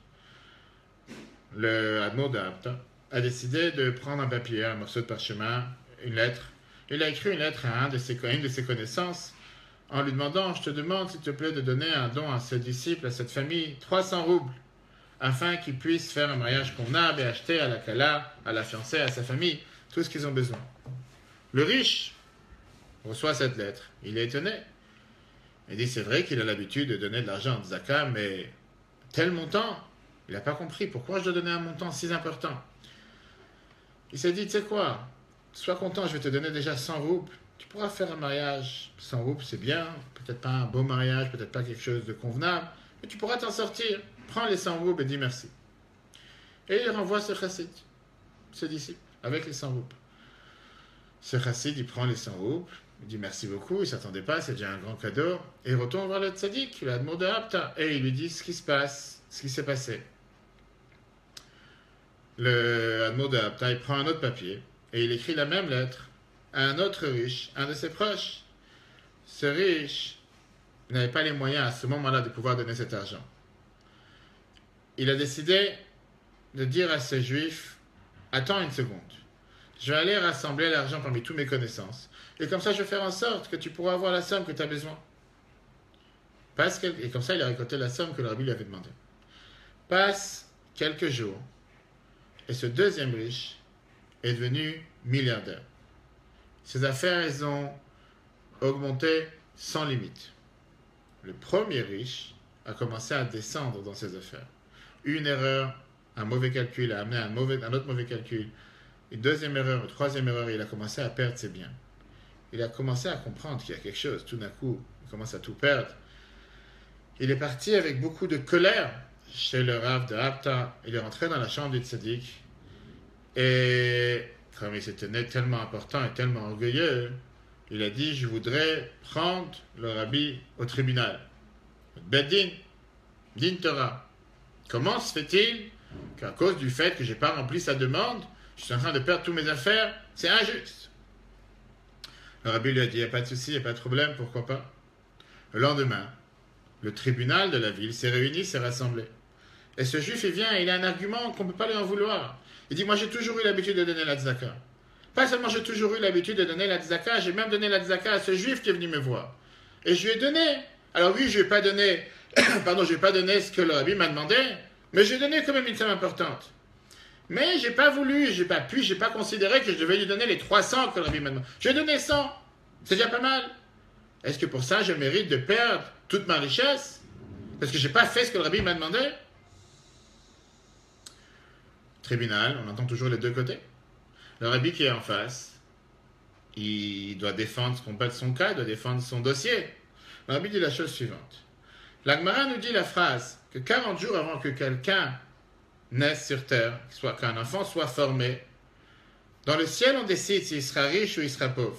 Le Admor de Hapta a décidé de prendre un papier, un morceau de parchemin, une lettre. Il a écrit une lettre à une de ses connaissances en lui demandant, je te demande s'il te plaît de donner un don à ce disciple, à cette famille, 300 roubles, afin qu'ils puissent faire un mariage convenable et acheter à la kala, à la fiancée, à sa famille, tout ce qu'ils ont besoin. Le riche reçoit cette lettre. Il est étonné. Il dit, c'est vrai qu'il a l'habitude de donner de l'argent en tzedaka, mais tel montant, il n'a pas compris. Pourquoi je dois donner un montant si important? Il s'est dit, tu sais quoi, sois content, je vais te donner déjà 100 roubles. Tu pourras faire un mariage. 100 roubles, c'est bien. Peut-être pas un beau mariage, peut-être pas quelque chose de convenable, mais tu pourras t'en sortir. Prends les 100 roubles et dis merci. Et il renvoie ce chassid, ce disciple, avec les 100 roubles. Ce chassid, il prend les 100 roubles, il dit merci beaucoup, il ne s'attendait pas, c'est déjà un grand cadeau, et il retourne voir le tzaddik, l'admour de Hapta, et il lui dit ce qui se passe, ce qui s'est passé. L'admour de Hapta, il prend un autre papier, et il écrit la même lettre à un autre riche, un de ses proches. Ce riche n'avait pas les moyens à ce moment-là de pouvoir donner cet argent. Il a décidé de dire à ce juif, attends une seconde, je vais aller rassembler l'argent parmi toutes mes connaissances. Et comme ça, je vais faire en sorte que tu pourras avoir la somme que tu as besoin. Et comme ça, il a récolté la somme que le rabbi lui avait demandé. Passe quelques jours. Et ce deuxième riche est devenu milliardaire. Ses affaires, elles ont augmenté sans limite. Le premier riche a commencé à descendre dans ses affaires. Une erreur, un mauvais calcul a amené un autre mauvais calcul. Une deuxième erreur, une troisième erreur, il a commencé à perdre ses biens. Il a commencé à comprendre qu'il y a quelque chose. Tout d'un coup, il commence à tout perdre. Il est parti avec beaucoup de colère chez le Rav de Hapta. Il est rentré dans la chambre du tzaddik. Et comme il se tenait tellement important et tellement orgueilleux, il a dit, je voudrais prendre le rabbi au tribunal. Beddin, Din Torah. Comment se fait-il qu'à cause du fait que je n'ai pas rempli sa demande, je suis en train de perdre toutes mes affaires? C'est injuste. Le rabbi lui a dit, il n'y a pas de souci, il n'y a pas de problème, pourquoi pas? Le lendemain, le tribunal de la ville s'est réuni, s'est rassemblé. Et ce juif, il vient et il a un argument qu'on ne peut pas lui en vouloir. Il dit, moi j'ai toujours eu l'habitude de donner la tzedaka. Pas seulement j'ai toujours eu l'habitude de donner la tzedaka, j'ai même donné la tzedaka à ce juif qui est venu me voir. Et je lui ai donné. Alors oui, je ne vais pas donner, je vais pas donner ce que le rabbi m'a demandé, mais j'ai donné quand même une somme importante. Mais j'ai pas voulu, j'ai pas pu, j'ai pas considéré que je devais lui donner les 300 que le rabbi m'a demandé. J'ai donné 100. C'est déjà pas mal. Est-ce que pour ça, je mérite de perdre toute ma richesse? Parce que j'ai pas fait ce que le rabbi m'a demandé? Tribunal, on entend toujours les deux côtés. Le rabbi qui est en face, il doit défendre son cas, il doit défendre son dossier. Le rabbi dit la chose suivante. La Gemara nous dit la phrase que 40 jours avant que quelqu'un naisse sur terre, qu'un enfant soit formé, dans le ciel on décide s'il sera riche ou il sera pauvre.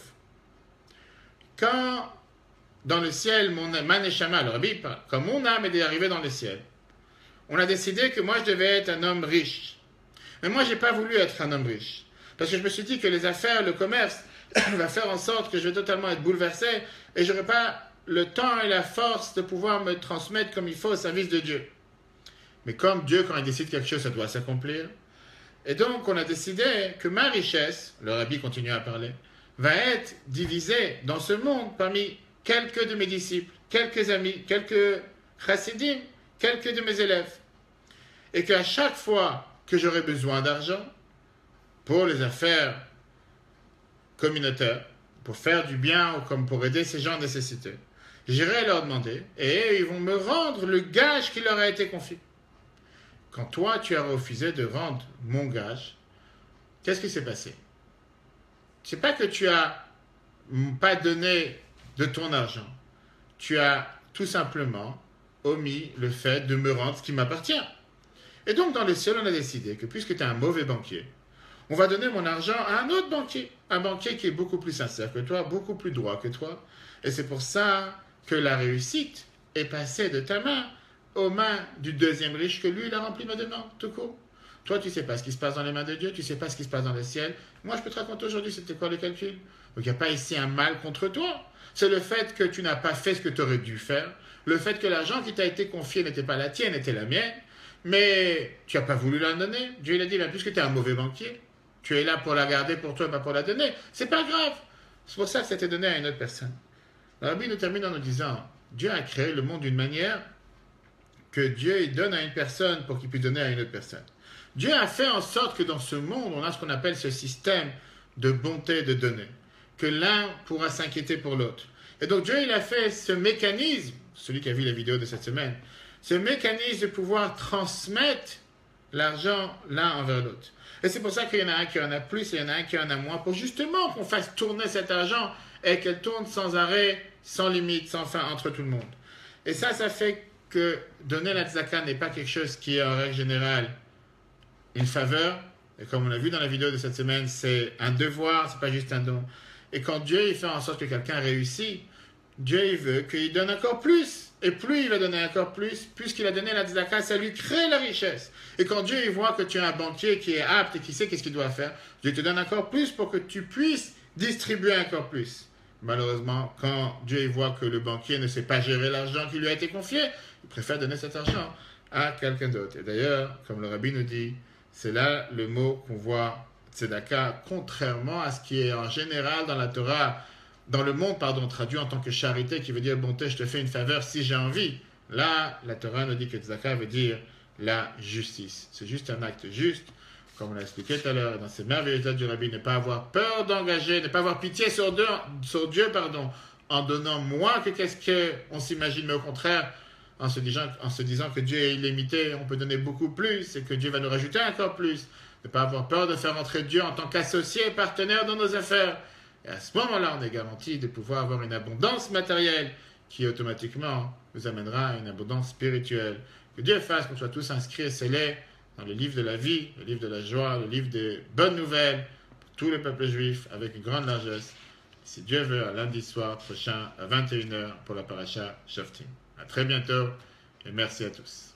Quand dans le ciel, ma neshama, le rabbi parle, quand mon âme est arrivée dans le ciel, on a décidé que moi je devais être un homme riche. Mais moi j'ai pas voulu être un homme riche. Parce que je me suis dit que les affaires, le commerce, va faire en sorte que je vais totalement être bouleversé et je n'aurai pas le temps et la force de pouvoir me transmettre comme il faut au service de Dieu. Mais comme Dieu, quand il décide quelque chose, ça doit s'accomplir. Et donc, on a décidé que ma richesse, le rabbi continue à parler, va être divisée dans ce monde parmi quelques de mes disciples, quelques amis, quelques chassidim, quelques de mes élèves. Et qu'à chaque fois que j'aurai besoin d'argent pour les affaires communautaires, pour faire du bien ou comme pour aider ces gens nécessités, j'irai leur demander et ils vont me rendre le gage qui leur a été confié. Quand toi, tu as refusé de rendre mon gage, qu'est-ce qui s'est passé? C'est pas que tu as pas donné de ton argent. Tu as tout simplement omis le fait de me rendre ce qui m'appartient. Et donc, dans le ciel, on a décidé que puisque tu es un mauvais banquier, on va donner mon argent à un autre banquier. Un banquier qui est beaucoup plus sincère que toi, beaucoup plus droit que toi. Et c'est pour ça que la réussite est passée de ta main aux mains du deuxième riche que lui, il a rempli ma demande, tout court. Toi, tu ne sais pas ce qui se passe dans les mains de Dieu, tu ne sais pas ce qui se passe dans le ciel. Moi, je peux te raconter aujourd'hui, c'était quoi le calcul? Donc, il n'y a pas ici un mal contre toi. C'est le fait que tu n'as pas fait ce que tu aurais dû faire. Le fait que l'argent qui t'a été confié n'était pas la tienne, était la mienne. Mais tu n'as pas voulu la donner. Dieu il a dit, ben, puisque tu es un mauvais banquier, tu es là pour la garder pour toi, pas pour la donner. C'est pas grave. C'est pour ça que ça t'est donné à une autre personne. Le rabbi nous termine en nous disant, Dieu a créé le monde d'une manière que Dieu il donne à une personne pour qu'il puisse donner à une autre personne. Dieu a fait en sorte que dans ce monde, on a ce qu'on appelle ce système de bonté de donner. que l'un pourra s'inquiéter pour l'autre. Et donc Dieu, il a fait ce mécanisme, celui qui a vu la vidéo de cette semaine, ce mécanisme de pouvoir transmettre l'argent l'un envers l'autre. Et c'est pour ça qu'il y en a un qui en a plus et il y en a un qui en a moins, pour justement qu'on fasse tourner cet argent et qu'elle tourne sans arrêt, sans limite, sans fin entre tout le monde. Et ça fait que donner la tzaka n'est pas quelque chose qui est en règle générale une faveur. Et comme on l'a vu dans la vidéo de cette semaine, c'est un devoir, c'est pas juste un don. Et quand Dieu il fait en sorte que quelqu'un réussit, Dieu il veut qu'il donne encore plus. Et plus il va donner encore plus, puisqu'il a donné la tzedaka, ça lui crée la richesse. Et quand Dieu il voit que tu es un banquier qui est apte et qui sait qu'est-ce qu'il doit faire, Dieu te donne encore plus pour que tu puisses distribuer encore plus. Malheureusement, quand Dieu il voit que le banquier ne sait pas gérer l'argent qui lui a été confié, il préfère donner cet argent à quelqu'un d'autre. Et d'ailleurs, comme le rabbi nous dit, c'est là le mot qu'on voit tzedaka, contrairement à ce qui est en général dans la Torah, dans le monde, traduit en tant que charité, qui veut dire bonté, je te fais une faveur si j'ai envie. Là, la Torah nous dit que tzedaka veut dire la justice. C'est juste un acte juste, comme on l'a expliqué tout à l'heure, dans ces merveilleuses lettres du rabbi, ne pas avoir peur d'engager, ne pas avoir pitié sur Dieu, en donnant moins que qu'est-ce qu'on s'imagine, mais au contraire, en se disant que Dieu est illimité, on peut donner beaucoup plus et que Dieu va nous rajouter encore plus. Ne pas avoir peur de faire entrer Dieu en tant qu'associé et partenaire dans nos affaires. Et à ce moment-là, on est garanti de pouvoir avoir une abondance matérielle qui automatiquement nous amènera à une abondance spirituelle. Que Dieu fasse qu'on soit tous inscrits et scellés dans le livre de la vie, le livre de la joie, le livre des bonnes nouvelles pour tout le peuple juif avec une grande largesse. Si Dieu veut, à lundi soir prochain à 21h pour la paracha Shoftim. À très bientôt et merci à tous.